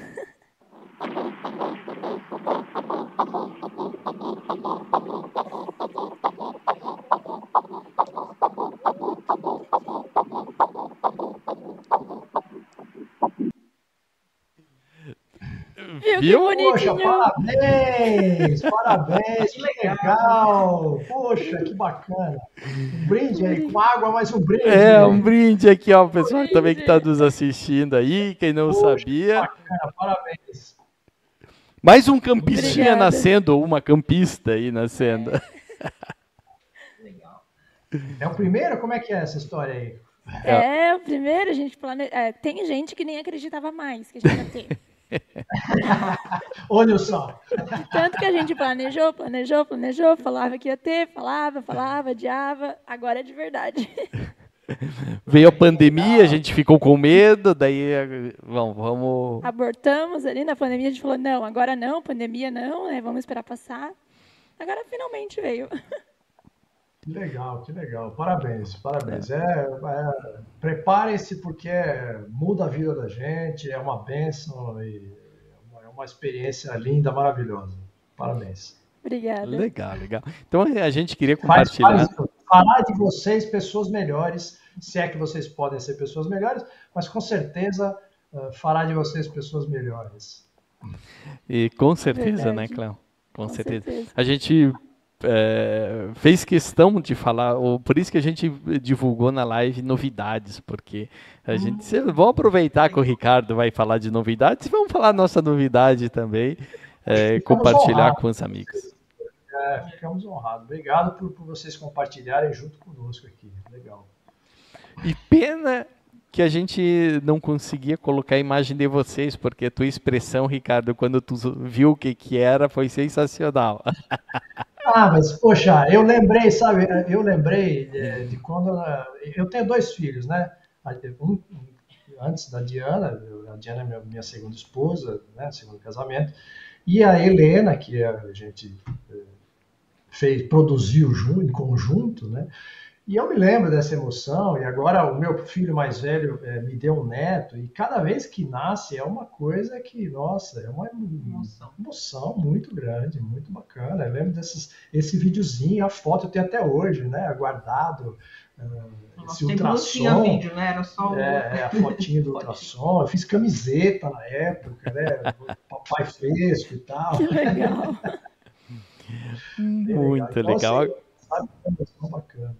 Viu? Poxa, parabéns! Parabéns! Que legal! Poxa, que bacana! Um brinde aí, com água, mais um brinde. É, um brinde aqui, ó, o pessoal também que está nos assistindo aí, quem não Poxa, sabia. Que bacana, parabéns! Mais um campistinha Obrigada. nascendo, ou uma campista aí nascendo. Legal. É o primeiro? Como é que é essa história aí? É, é o primeiro, a gente plane... é, tem gente que nem acreditava mais que a gente ia ter. Olha só. Tanto que a gente planejou, planejou, planejou, falava que ia ter, falava, falava, adiava, agora é de verdade. Veio a pandemia, a gente ficou com medo, daí vamos, vamos... Abortamos ali na pandemia, a gente falou, não, agora não, pandemia não, né, vamos esperar passar. Agora finalmente veio. Que legal, que legal. Parabéns, parabéns. É, é, Preparem-se porque muda a vida da gente, é uma bênção e é uma experiência linda, maravilhosa. Parabéns. Obrigada. Legal, legal. Então a gente queria compartilhar... Faz, faz, falar de vocês, pessoas melhores, se é que vocês podem ser pessoas melhores, mas com certeza uh, fará de vocês pessoas melhores. E com certeza, Verdade. né, Cléo? Com, com certeza. certeza. A gente... É, fez questão de falar, ou por isso que a gente divulgou na live novidades, porque a gente vamos aproveitar que o Ricardo vai falar de novidades e vamos falar a nossa novidade também, é, compartilhar honrados. com os amigos. É, ficamos honrados. Obrigado por, por vocês compartilharem junto conosco aqui. Legal. E pena que a gente não conseguia colocar a imagem de vocês, porque a tua expressão, Ricardo, quando tu viu o que, que era, foi sensacional. Ah, mas, poxa, eu lembrei, sabe, eu lembrei de, de quando... Eu tenho dois filhos, né? um, antes da Diana, a Diana é minha, minha segunda esposa, né, segundo casamento, e a Helena, que a gente fez, produziu junto, em conjunto, né? E eu me lembro dessa emoção, e agora o meu filho mais velho é, me deu um neto, e cada vez que nasce é uma coisa que, nossa, é uma emoção, emoção muito grande, muito bacana. Eu lembro desses, esse videozinho, a foto eu tenho até hoje, né, guardado, uh, esse ultrassom. Não tinha vídeo, né, era só o... é, é, a fotinha do ultrassom, eu fiz camiseta na época, né, o papai fresco e tal. Que legal. Muito legal. Então, assim, sabe, é uma emoção bacana.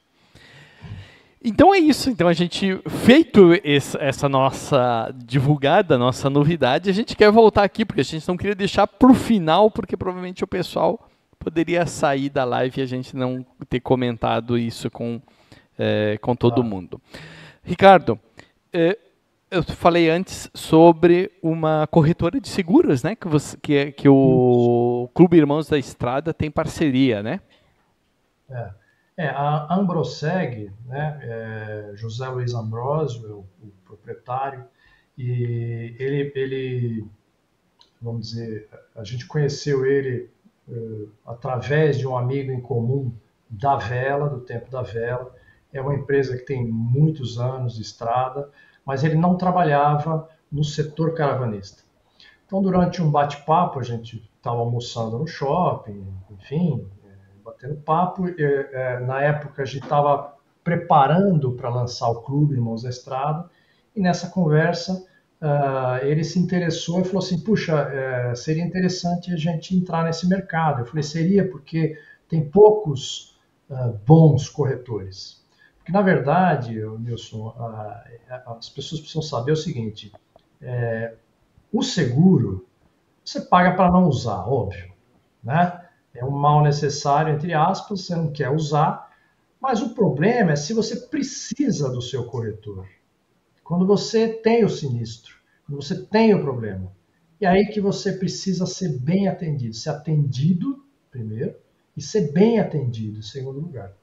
Então é isso, então a gente, feito esse, essa nossa divulgada, nossa novidade, a gente quer voltar aqui, porque a gente não queria deixar para o final, porque provavelmente o pessoal poderia sair da live e a gente não ter comentado isso com, é, com todo ah. mundo. Ricardo, é, eu falei antes sobre uma corretora de seguros, né, que, você, que, que o Clube Irmãos da Estrada tem parceria, né? É. É, a Ambroseg, né, é, José Luiz Ambrosio, o, o proprietário, e ele, ele, vamos dizer, a gente conheceu ele uh, através de um amigo em comum da vela, do tempo da vela. É uma empresa que tem muitos anos de estrada, mas ele não trabalhava no setor caravanista. Então, durante um bate-papo, a gente estava almoçando no shopping, enfim, batendo papo. Na época a gente estava preparando para lançar o Clube Irmãos da Estrada, e nessa conversa uh, ele se interessou e falou assim, puxa, uh, seria interessante a gente entrar nesse mercado. Eu falei, seria, porque tem poucos uh, bons corretores. Porque na verdade, Nilson, uh, as pessoas precisam saber o seguinte, uh, o seguro você paga para não usar, óbvio, né? É um mal necessário, entre aspas, você não quer usar, mas o problema é se você precisa do seu corretor. Quando você tem o sinistro, quando você tem o problema. E aí que você precisa ser bem atendido. Ser atendido, primeiro, e ser bem atendido, em segundo lugar.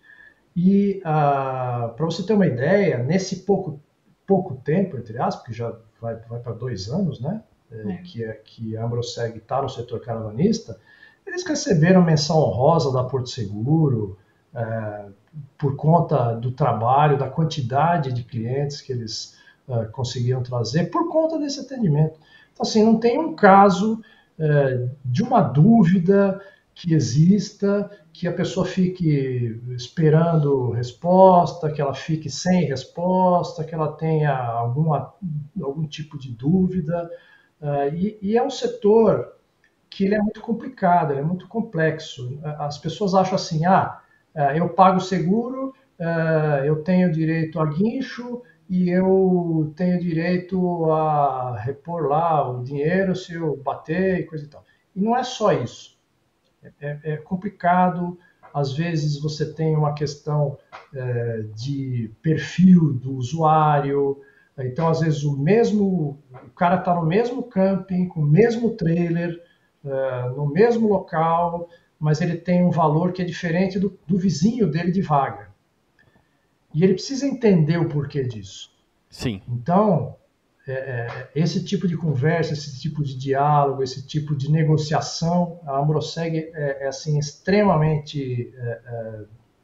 E ah, para você ter uma ideia, nesse pouco, pouco tempo, entre aspas, que já vai, vai para dois anos, né? É. Que, é, que a Ambroseg está no setor caravanista, eles receberam menção honrosa da Porto Seguro, é, por conta do trabalho, da quantidade de clientes que eles é, conseguiram trazer, por conta desse atendimento. Então, assim, não tem um caso é, de uma dúvida que exista, que a pessoa fique esperando resposta, que ela fique sem resposta, que ela tenha alguma, algum tipo de dúvida. É, e, e é um setor que ele é muito complicado, ele é muito complexo. As pessoas acham assim, ah, eu pago seguro, eu tenho direito a guincho e eu tenho direito a repor lá o dinheiro se eu bater e coisa e tal. E não é só isso. É, é complicado, às vezes você tem uma questão é, de perfil do usuário, então às vezes o mesmo, o cara está no mesmo camping, com o mesmo trailer, Uh, no mesmo local, mas ele tem um valor que é diferente do, do vizinho dele de vaga. E ele precisa entender o porquê disso. Sim. Então, é, é, esse tipo de conversa, esse tipo de diálogo, esse tipo de negociação, a Ambroseg é, é assim, extremamente... É, é,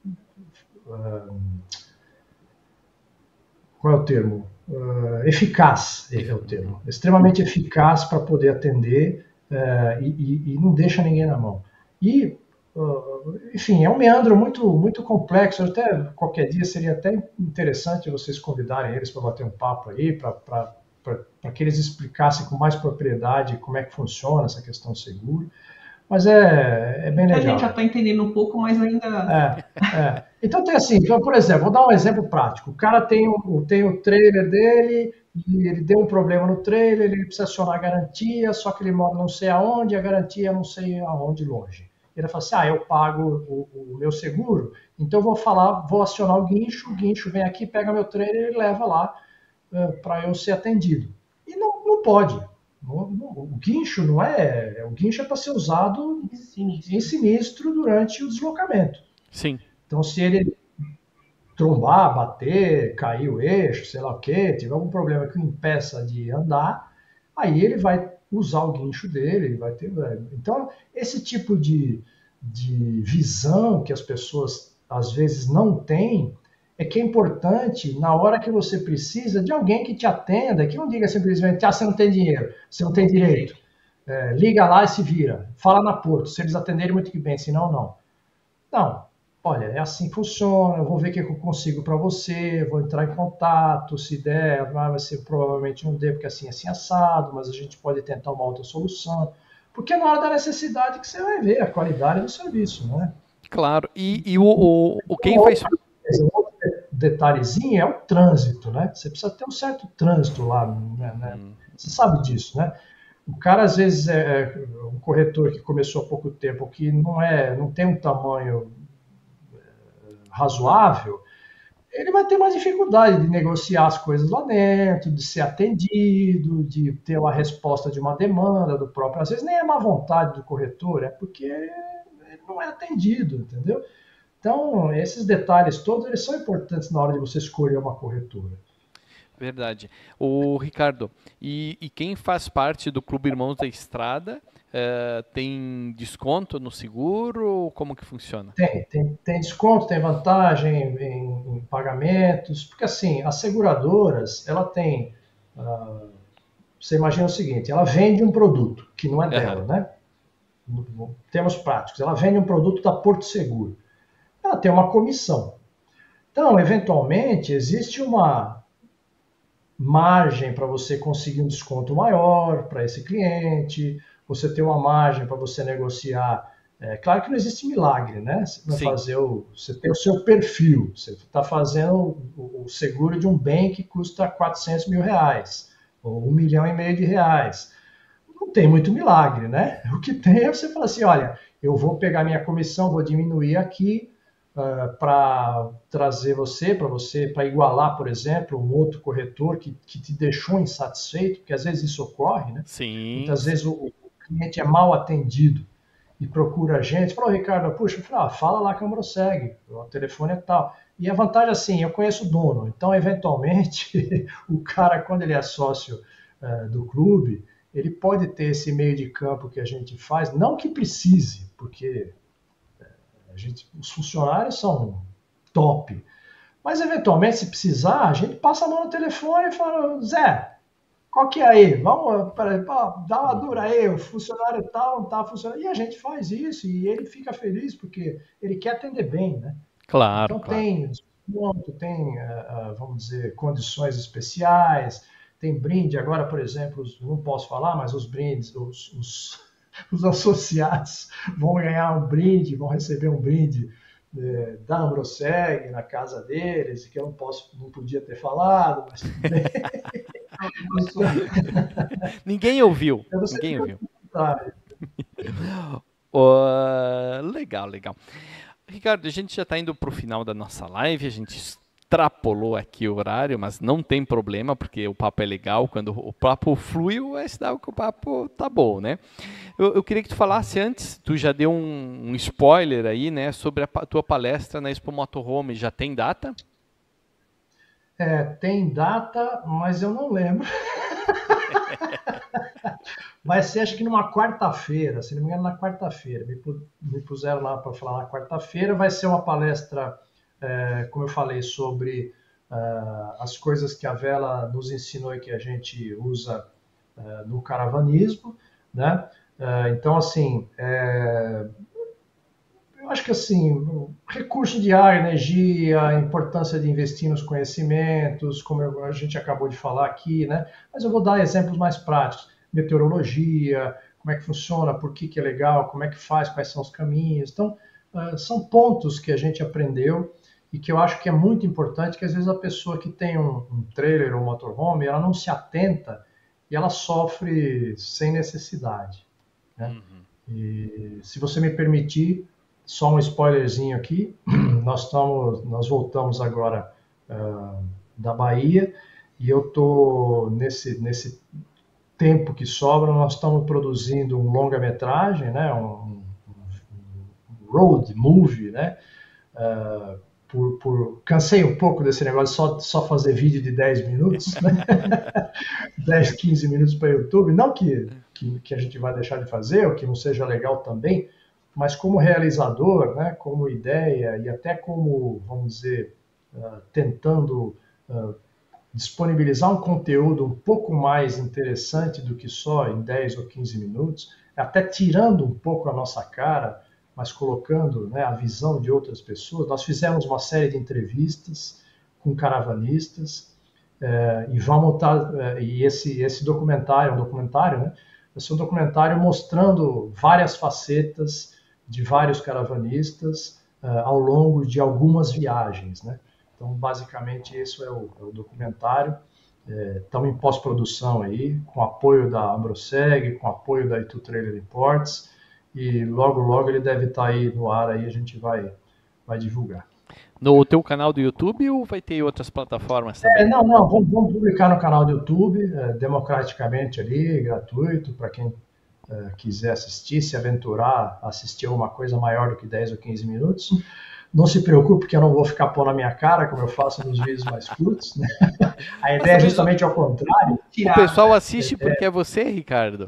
é, qual é o termo? Uh, eficaz é o termo. Extremamente eficaz para poder atender Uh, e, e não deixa ninguém na mão. E, uh, enfim, é um meandro muito, muito complexo. Até qualquer dia seria até interessante vocês convidarem eles para bater um papo aí, para que eles explicassem com mais propriedade como é que funciona essa questão do seguro. Mas é, é bem legal. A gente já está entendendo um pouco, mas ainda... É, é. Então tem assim, então, por exemplo, vou dar um exemplo prático. O cara tem o, tem o trailer dele... e ele deu um problema no trailer, ele precisa acionar a garantia, só que ele mora não sei aonde, a garantia não sei aonde longe. Ele fala assim, ah, eu pago o, o meu seguro, então eu vou falar, vou acionar o guincho, o guincho vem aqui, pega meu trailer e leva lá uh, para eu ser atendido. E não, não pode. Não, não, o guincho não é... O guincho é para ser usado em sinistro durante o deslocamento. Sim. Então, se ele... trombar, bater, cair o eixo, sei lá o quê, tiver algum problema que o impeça de andar, aí ele vai usar o guincho dele, ele vai ter... Então, esse tipo de, de visão que as pessoas às vezes não têm, é que é importante na hora que você precisa de alguém que te atenda, que não diga simplesmente, ah, você não tem dinheiro, você não tem direito, é, liga lá e se vira, fala na Porto, se eles atenderem muito que bem, senão não. Não, olha, é assim que funciona, eu vou ver o que eu consigo para você, vou entrar em contato, se der, vai ser provavelmente não dê, porque assim, assim assado, mas a gente pode tentar uma outra solução, porque é na hora da necessidade que você vai ver a qualidade do serviço, né? Claro, e, e o, o, o quem faz... Outro detalhezinho é o trânsito, né? Você precisa ter um certo trânsito lá, né? Hum. Você sabe disso, né? O cara, às vezes, é um corretor que começou há pouco tempo, que não, é, não tem um tamanho razoável, ele vai ter mais dificuldade de negociar as coisas lá dentro, de ser atendido, de ter uma resposta de uma demanda do próprio. Às vezes nem é má vontade do corretor, é porque ele não é atendido, entendeu? Então, esses detalhes todos, eles são importantes na hora de você escolher uma corretora. Verdade. O Ricardo, e, e quem faz parte do Clube Irmãos da Estrada, uh, tem desconto no seguro? Como que funciona? Tem, tem, tem desconto, tem vantagem em, em pagamentos, porque assim, as seguradoras, ela tem, uh, você imagina o seguinte, ela vende um produto que não é dela, uhum. né? Em termos práticos, ela vende um produto da Porto Seguro. Ela tem uma comissão. Então, eventualmente, existe uma margem para você conseguir um desconto maior para esse cliente, você tem uma margem para você negociar. É claro que não existe milagre, né? Você vai fazer o, você tem o seu perfil, você está fazendo o, o seguro de um bem que custa quatrocentos mil reais, ou um milhão e meio de reais. Não tem muito milagre, né? O que tem é você falar assim, olha, eu vou pegar minha comissão, vou diminuir aqui, Uh, para trazer você, para você, para igualar, por exemplo, um outro corretor que, que te deixou insatisfeito, porque às vezes isso ocorre, né? Sim. Muitas vezes o, o cliente é mal atendido e procura a gente, fala, Ricardo, puxa, fala, ah, fala lá que a Ambroseg, o telefone é tal. E a vantagem é assim, eu conheço o dono, então eventualmente o cara, quando ele é sócio uh, do clube, ele pode ter esse meio de campo que a gente faz, não que precise, porque A gente, os funcionários são top. Mas, eventualmente, se precisar, a gente passa a mão no telefone e fala, Zé, qual que é aí? Vamos, peraí, dá uma dura aí, o funcionário tal não está funcionando. E a gente faz isso e ele fica feliz porque ele quer atender bem, né? Claro, Então, claro. tem desconto, tem, vamos dizer, condições especiais, tem brinde. Agora, por exemplo, não posso falar, mas os brindes, os... os os associados vão ganhar um brinde, vão receber um brinde é, da Ambroseg na casa deles, que eu não posso, não podia ter falado, mas tudo bem. Ninguém ouviu. Ninguém ouviu. uh, legal, legal. Ricardo, a gente já está indo para o final da nossa live, a gente extrapolou aqui o horário, mas não tem problema, porque o papo é legal, quando o papo flui, é sinal que o papo tá bom, né? Eu, eu queria que tu falasse antes, tu já deu um, um spoiler aí, né, sobre a tua palestra na Expo Motorhome, já tem data? É, tem data, mas eu não lembro. Vai ser, acho que numa quarta-feira, se não me engano, na quarta-feira. Me, me puseram lá para falar na quarta-feira, vai ser uma palestra... É, como eu falei, sobre uh, as coisas que a vela nos ensinou e que a gente usa uh, no caravanismo, né? Uh, então, assim, é, eu acho que, assim, recurso de ar, energia, a importância de investir nos conhecimentos, como eu, a gente acabou de falar aqui, né? Mas eu vou dar exemplos mais práticos. Meteorologia, como é que funciona, por que que é legal, como é que faz, quais são os caminhos. Então, uh, são pontos que a gente aprendeu e que eu acho que é muito importante, que às vezes a pessoa que tem um, um trailer ou um motorhome, ela não se atenta e ela sofre sem necessidade, né? Uhum. E se você me permitir, só um spoilerzinho aqui, nós, estamos, nós voltamos agora uh, da Bahia e eu estou, nesse, nesse tempo que sobra, nós estamos produzindo um longa-metragem, né? um, um road movie, né? Uh, por, por... cansei um pouco desse negócio só, só fazer vídeo de dez minutos, né? dez, quinze minutos para YouTube. Não que, que, que a gente vai deixar de fazer, ou que não seja legal também, mas como realizador, né, como ideia e até como, vamos dizer, uh, tentando uh, disponibilizar um conteúdo um pouco mais interessante do que só em dez ou quinze minutos, até tirando um pouco a nossa cara, mas colocando, né, a visão de outras pessoas. Nós fizemos uma série de entrevistas com caravanistas, eh, e vamos estar, eh, e esse, esse documentário, um documentário, né, vai ser um documentário mostrando várias facetas de vários caravanistas uh, ao longo de algumas viagens, né? Então, basicamente, esse é o, é o documentário. Estamos é, em pós-produção aí, com apoio da Ambroseg, com apoio da Itu Trailer Imports, e logo, logo ele deve estar aí no ar, aí a gente vai, vai divulgar. No teu canal do YouTube ou vai ter outras plataformas também? É, não, não, vamos, vamos publicar no canal do YouTube, é, democraticamente ali, gratuito, para quem Uh, quiser assistir, se aventurar, assistir uma coisa maior do que dez ou quinze minutos. Não se preocupe que eu não vou ficar pondo na minha cara, como eu faço nos vídeos mais curtos, né? A ideia é justamente ao contrário. O pessoal assiste porque é você, Ricardo.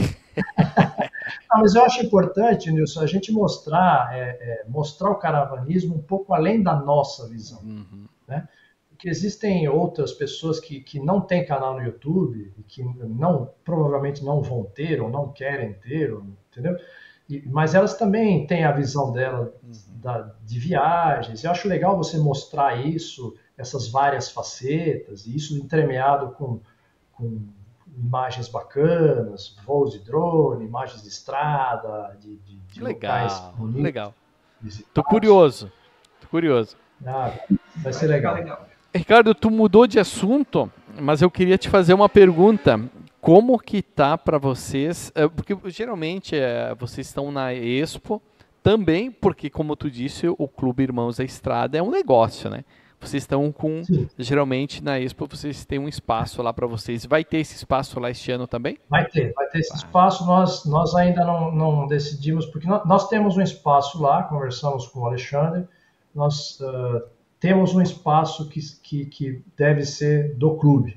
Não, mas eu acho importante, Nilson, a gente mostrar, é, é, mostrar o caravanismo um pouco além da nossa visão. Uhum. Né? Que existem outras pessoas que, que não têm canal no YouTube e que não, provavelmente não vão ter ou não querem ter, entendeu? E, mas elas também têm a visão dela da, de viagens. Eu acho legal você mostrar isso, essas várias facetas, e isso entremeado com, com imagens bacanas, voos de drone, imagens de estrada, de, de, de legal, locais bonitos. Legal. Tô curioso, tô curioso. Ah, vai ser legal. legal. Ricardo, tu mudou de assunto, mas eu queria te fazer uma pergunta. Como que tá para vocês? Porque geralmente vocês estão na Expo também, porque como tu disse, o Clube Irmãos da Estrada é um negócio, né? Vocês estão com, Sim. geralmente na Expo vocês têm um espaço lá para vocês. Vai ter esse espaço lá este ano também? Vai ter, vai ter esse espaço. Nós, nós ainda não, não decidimos, porque nós, nós temos um espaço lá, conversamos com o Alexandre, nós... Uh, temos um espaço que, que, que deve ser do clube.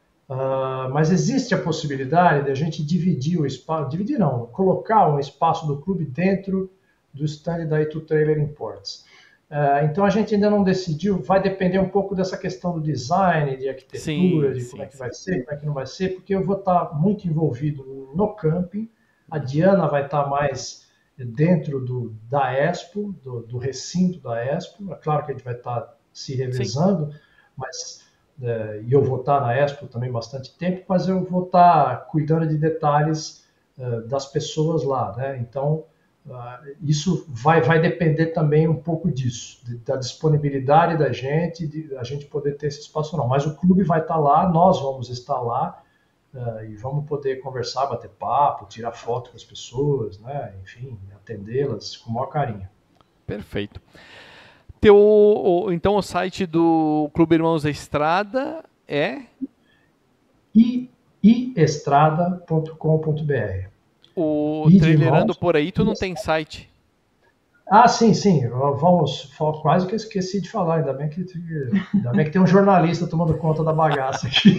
Uh, mas existe a possibilidade de a gente dividir o espaço, dividir não, colocar um espaço do clube dentro do stand da Itu Trailer Imports. Uh, então a gente ainda não decidiu, vai depender um pouco dessa questão do design, de arquitetura, sim, de sim, como é que sim. vai ser, como é que não vai ser, porque eu vou estar muito envolvido no camping, a Diana vai estar mais dentro do, da Expo, do, do recinto da Expo. É claro que a gente vai estar se revezando, Sim. mas é, e eu vou estar na Expo também bastante tempo, mas eu vou estar cuidando de detalhes é, das pessoas lá, né? Então, uh, isso vai, vai depender também um pouco disso, de, da disponibilidade da gente, de a gente poder ter esse espaço ou não. Mas o clube vai estar lá, nós vamos estar lá, Uh, e vamos poder conversar, bater papo, tirar foto com as pessoas, né? Enfim, atendê-las com o maior carinho. Perfeito. Teu, então o site do Clube Irmãos da Estrada é? i estrada ponto com ponto b r. O Trailerando por aí, tu não tem site? Ah, sim, sim. Vamos, quase que eu esqueci de falar. Ainda bem que, ainda bem que tem um jornalista tomando conta da bagaça aqui.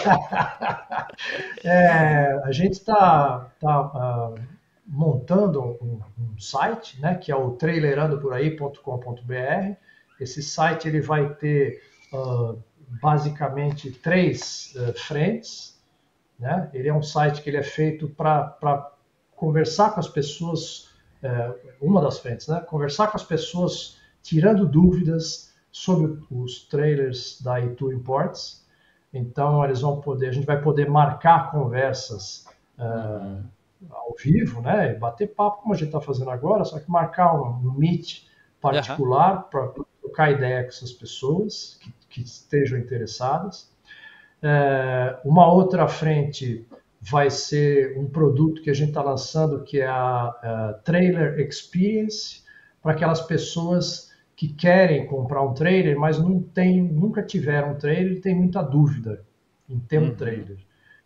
É, a gente está tá, uh, montando um, um site, né, que é o trailerando por aí ponto com ponto b r. Esse site ele vai ter uh, basicamente três uh, frentes. Né? Ele é um site que ele é feito para conversar com as pessoas. É, uma das frentes, né? Conversar com as pessoas, tirando dúvidas sobre os trailers da Itu Imports. Então, eles vão poder, a gente vai poder marcar conversas uh, ao vivo, né? Bater papo, como a gente está fazendo agora, só que marcar um, um meet particular uhum. para trocar ideia com essas pessoas que, que estejam interessadas. É, uma outra frente vai ser um produto que a gente está lançando, que é a, a Trailer Experience, para aquelas pessoas que querem comprar um trailer, mas não tem, nunca tiveram um trailer e tem muita dúvida em ter um uhum. trailer.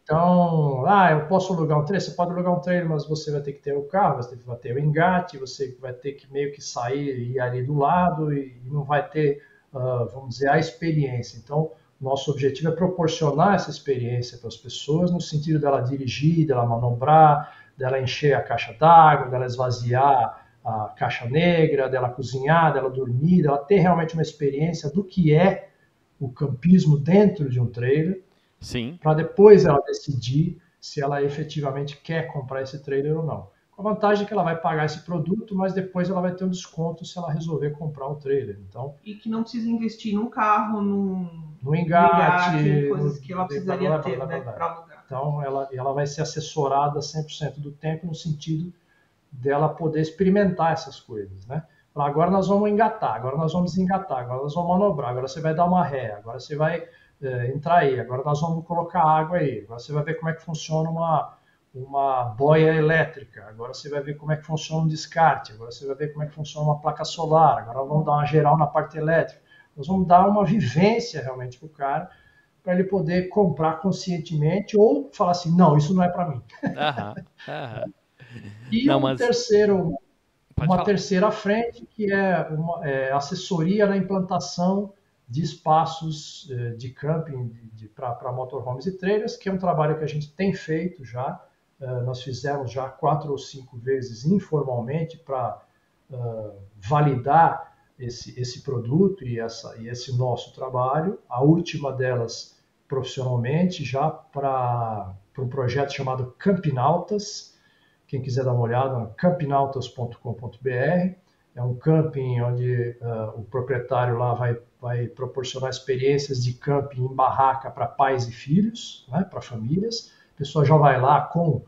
Então, ah, eu posso alugar um trailer? Você pode alugar um trailer, mas você vai ter que ter o carro, você vai ter o engate, você vai ter que meio que sair e ir ali do lado e não vai ter, uh, vamos dizer, a experiência. Então, nosso objetivo é proporcionar essa experiência para as pessoas, no sentido dela dirigir, dela manobrar, dela encher a caixa d'água, dela esvaziar a caixa negra, dela cozinhar, dela dormir, dela ter realmente uma experiência do que é o campismo dentro de um trailer, para depois ela decidir se ela efetivamente quer comprar esse trailer ou não. Com a vantagem que ela vai pagar esse produto, mas depois ela vai ter um desconto se ela resolver comprar o trailer. Então, e que não precisa investir num carro, num, no engate, no engate coisas no, que ela precisaria blá, blá, blá, ter, né, para alugar. Então, ela, ela vai ser assessorada cem por cento do tempo no sentido dela poder experimentar essas coisas, né? Agora nós vamos engatar, agora nós vamos desengatar, agora nós vamos manobrar, agora você vai dar uma ré, agora você vai é, entrar aí, agora nós vamos colocar água aí, agora você vai ver como é que funciona uma, uma boia elétrica, agora você vai ver como é que funciona um descarte, agora você vai ver como é que funciona uma placa solar, agora nós vamos dar uma geral na parte elétrica. Nós vamos dar uma vivência realmente para o cara, para ele poder comprar conscientemente ou falar assim, não, isso não é para mim. Aham, aham. E não, um mas... terceiro... Pode uma falar. Terceira frente, que é, uma, é assessoria na implantação de espaços eh, de camping para motorhomes e trailers, que é um trabalho que a gente tem feito já. Uh, nós fizemos já quatro ou cinco vezes informalmente para uh, validar esse, esse produto e, essa, e esse nosso trabalho. A última delas profissionalmente já para um projeto chamado Campinautas. Quem quiser dar uma olhada, campinautas ponto com ponto b r. É um camping onde uh, o proprietário lá vai, vai proporcionar experiências de camping em barraca para pais e filhos, né, para famílias. A pessoa já vai lá com,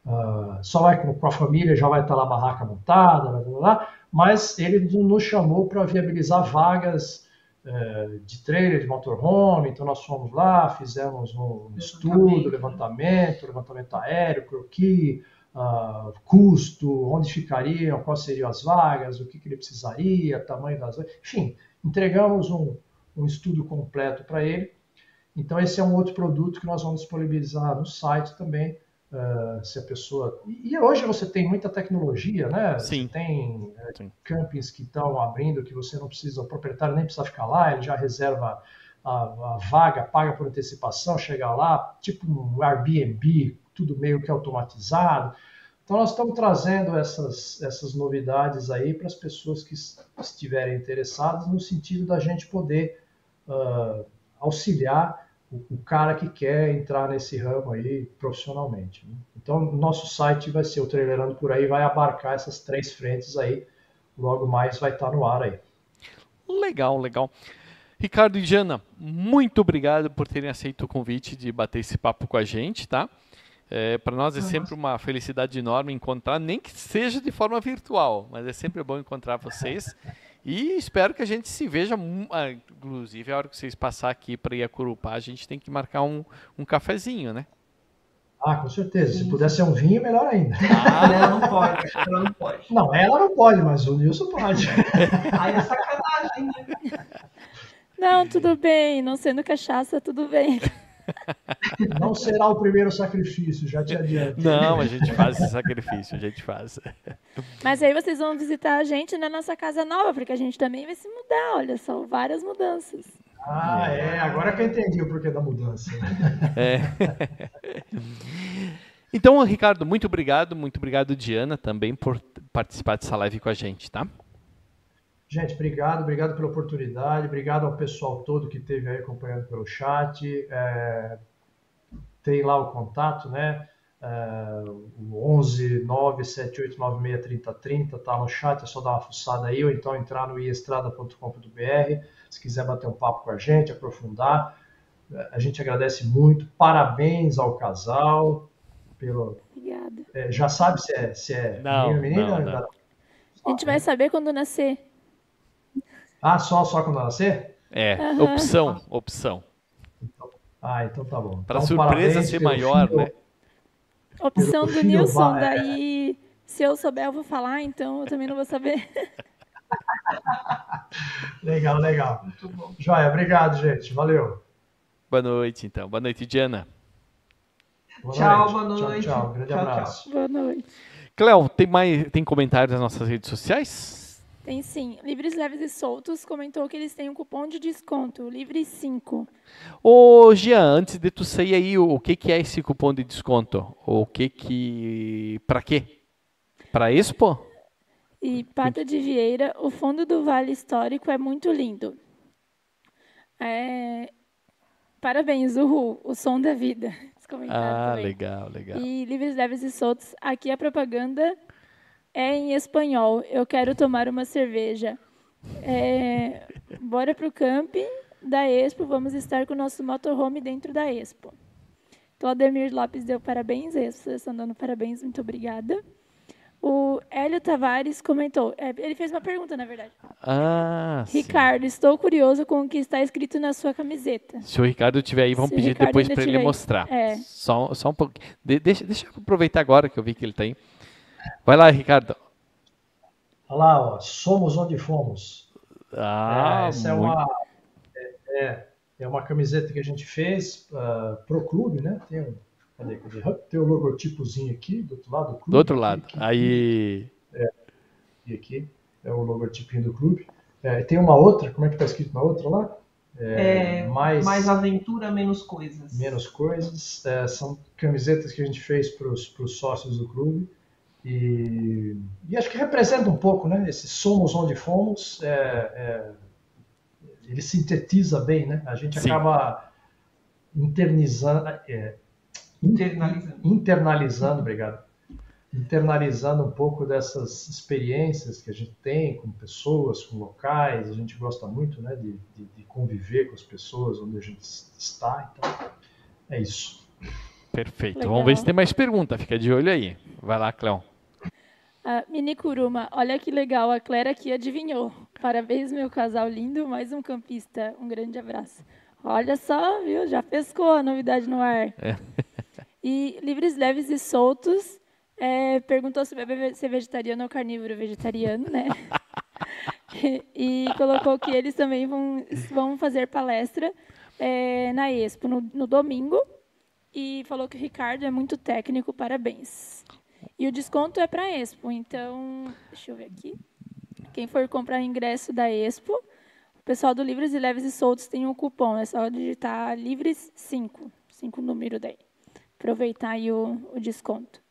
uh, só vai com, com a família, já vai estar lá a barraca montada, blá, blá, blá, mas ele nos chamou para viabilizar vagas uh, de trailer, de motorhome. Então nós fomos lá, fizemos um estudo, levantamento, levantamento aéreo, croquis, Uh, custo, onde ficariam, quais seriam as vagas, o que, que ele precisaria, tamanho das vagas, enfim, entregamos um, um estudo completo para ele. Então esse é um outro produto que nós vamos disponibilizar no site também, uh, se a pessoa... E, e hoje você tem muita tecnologia, né? Sim. Você tem uh, Sim. campings que estão abrindo, que você não precisa, o proprietário nem precisa ficar lá, ele já reserva a, a vaga, paga por antecipação, chega lá, tipo um Airbnb, tudo meio que automatizado. Então nós estamos trazendo essas, essas novidades aí para as pessoas que estiverem interessadas, no sentido da gente poder uh, auxiliar o, o cara que quer entrar nesse ramo aí profissionalmente, né? Então nosso site vai ser o Trailerando Por Aí, vai abarcar essas três frentes aí, logo mais vai estar no ar aí. Legal, legal. Ricardo e Jana, muito obrigado por terem aceito o convite de bater esse papo com a gente, tá? É, para nós é sempre uma felicidade enorme encontrar, nem que seja de forma virtual, mas é sempre bom encontrar vocês. E espero que a gente se veja, inclusive a hora que vocês passar aqui para Iacurupá, a gente tem que marcar um, um cafezinho, né? Ah, com certeza. Se puder ser um vinho, melhor ainda. Ah, ela não pode, ela não pode. Não, ela não pode, mas o Nilson pode. Aí é sacanagem, né? Não, tudo bem. Não sendo cachaça, tudo bem. Não será o primeiro sacrifício, já te adianto. Não, a gente faz esse sacrifício, a gente faz. Mas aí vocês vão visitar a gente na nossa casa nova, porque a gente também vai se mudar, olha só, várias mudanças. Ah, é, agora que eu entendi o porquê da mudança. É. Então, Ricardo, muito obrigado, muito obrigado, Diana, também por participar dessa live com a gente, tá? Gente, obrigado, obrigado pela oportunidade, obrigado ao pessoal todo que esteve aí acompanhando pelo chat. É, tem lá o contato, né? É, o onze nove sete oito nove seis três zero três zero, tá no chat, é só dar uma fuçada aí, ou então entrar no iestrada ponto com ponto b r, se quiser bater um papo com a gente, aprofundar. A gente agradece muito, parabéns ao casal. Pelo, Obrigada. É, já sabe se é, se é não, menino ou menina? Não, não. A gente vai saber quando nascer. Ah, só, só quando nascer? É, uhum. opção, opção. Então, ah, então tá bom. Para então, surpresa ser maior, filho, né? Opção do Nilson, daí se eu souber eu vou falar, então eu também não vou saber. Legal, legal. Muito bom. Joia, obrigado, gente. Valeu. Boa noite, então. Boa noite, Diana. Boa Tchau, noite. boa noite. Tchau, tchau. Grande Tchau, abraço. Boa noite. Cléo, tem mais tem comentários nas nossas redes sociais? Tem sim. Livres, Leves e Soltos comentou que eles têm um cupom de desconto, Livre cinco. Ô, Jean, antes de tu sair aí, o, o que, que é esse cupom de desconto? O que que... Pra quê? Pra Expo? E Pata de Vieira, o fundo do Vale Histórico é muito lindo. É... Parabéns, Uhul, o som da vida. Esse comentário Ah, também. legal, legal. E Livres, Leves e Soltos, aqui a propaganda é em espanhol. Eu quero tomar uma cerveja. É... Bora pro camping da Expo, vamos estar com o nosso motorhome dentro da Expo. Então, Ademir Lopes deu parabéns, a Expo estão dando parabéns, muito obrigada. O Hélio Tavares comentou, é, ele fez uma pergunta, na verdade. Ah, sim. Ricardo, estou curioso com o que está escrito na sua camiseta. Se o Ricardo estiver aí, vamos Se o pedir Ricardo depois ainda para ele tiver aí. mostrar. É. Só, só um pouquinho. De- deixa, deixa eu aproveitar agora que eu vi que ele está aí. Vai lá, Ricardo. Olha lá, ó, somos onde fomos. Ah, É, essa é muito- uma, é, é uma camiseta que a gente fez uh, pro clube, né? Tem, um, cadê, cadê? Tem o logotipozinho aqui, do outro lado do clube. do outro aqui, lado. aqui, Aí. E aqui é o logotipinho do clube. É, tem uma outra, como é que está escrito na outra lá? É, mais, mais aventura, menos coisas. menos coisas. É, são camisetas que a gente fez para os sócios do clube. E, e acho que representa um pouco, né? Esse somos onde fomos. É, é, ele sintetiza bem, né? A gente Sim. acaba internizando, é, Internalizando. internalizando, obrigado. Internalizando um pouco dessas experiências que a gente tem com pessoas, com locais. A gente gosta muito, né, de, de, de conviver com as pessoas onde a gente está. Então, é isso. Perfeito. Legal. Vamos ver se tem mais pergunta. Fica de olho aí. Vai lá, Cléo. Ah, Mini Kuruma, olha que legal, a Clara aqui adivinhou. Parabéns, meu casal lindo, mais um campista. Um grande abraço. Olha só, viu? Já pescou a novidade no ar. É. E Livres, Leves e Soltos é, perguntou se é ser vegetariano ou carnívoro vegetariano, né? E, e colocou que eles também vão, vão fazer palestra é, na Expo no, no domingo. E falou que o Ricardo é muito técnico, parabéns. E o desconto é para a Expo, então, deixa eu ver aqui. Quem for comprar ingresso da Expo, o pessoal do Livres e Leves e Soltos tem um cupom, é só digitar Livres cinco, cinco número daí. Aproveitar aí o, o desconto.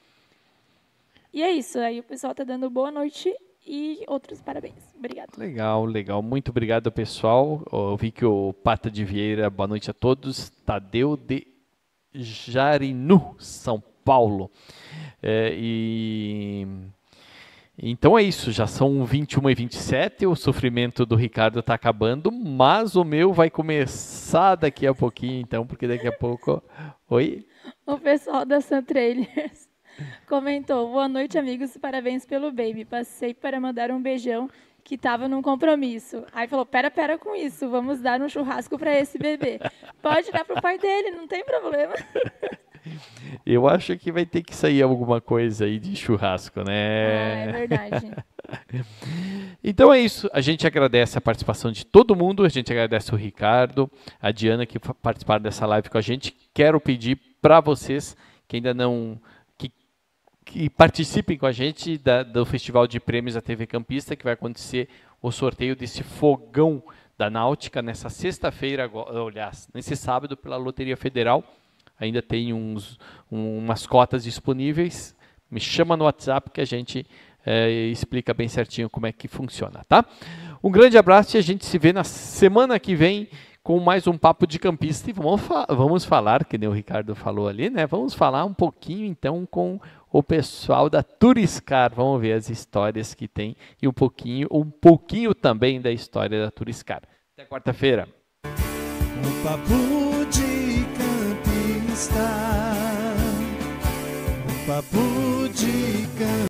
E é isso, aí o pessoal está dando boa noite e outros parabéns. Obrigada. Legal, legal. Muito obrigado, pessoal. Eu vi que o Pata de Vieira, boa noite a todos. Tadeu de Jarinu, São Paulo. É, e então é isso, já são vinte e uma e vinte e sete, o sofrimento do Ricardo está acabando, mas o meu vai começar daqui a pouquinho, então, porque daqui a pouco... Oi? O pessoal da Sun Trailers comentou, boa noite, amigos, parabéns pelo baby. Passei para mandar um beijão que estava num compromisso. Aí falou, pera, pera com isso, vamos dar um churrasco para esse bebê. Pode dar para o pai dele, não tem problema. Eu acho que vai ter que sair alguma coisa aí de churrasco, né? Ah, é verdade. Então é isso, a gente agradece a participação de todo mundo, a gente agradece o Ricardo, a Diana que participaram dessa live com a gente. Quero pedir para vocês que ainda não... Que, que participem com a gente da, do Festival de Prêmios da T V Campista, que vai acontecer o sorteio desse fogão da Náutica nessa sexta-feira, agora, aliás, nesse sábado pela Loteria Federal. Ainda tem uns, um, umas cotas disponíveis. Me chama no WhatsApp que a gente é, explica bem certinho como é que funciona, tá? Um grande abraço e a gente se vê na semana que vem com mais um Papo de Campista. E vamos, fa vamos falar, que nem o Ricardo falou ali, né? Vamos falar um pouquinho então com o pessoal da Turiscar. Vamos ver as histórias que tem e um pouquinho, um pouquinho também da história da Turiscar. Até quarta-feira. Um papo de campista, um papo de campista.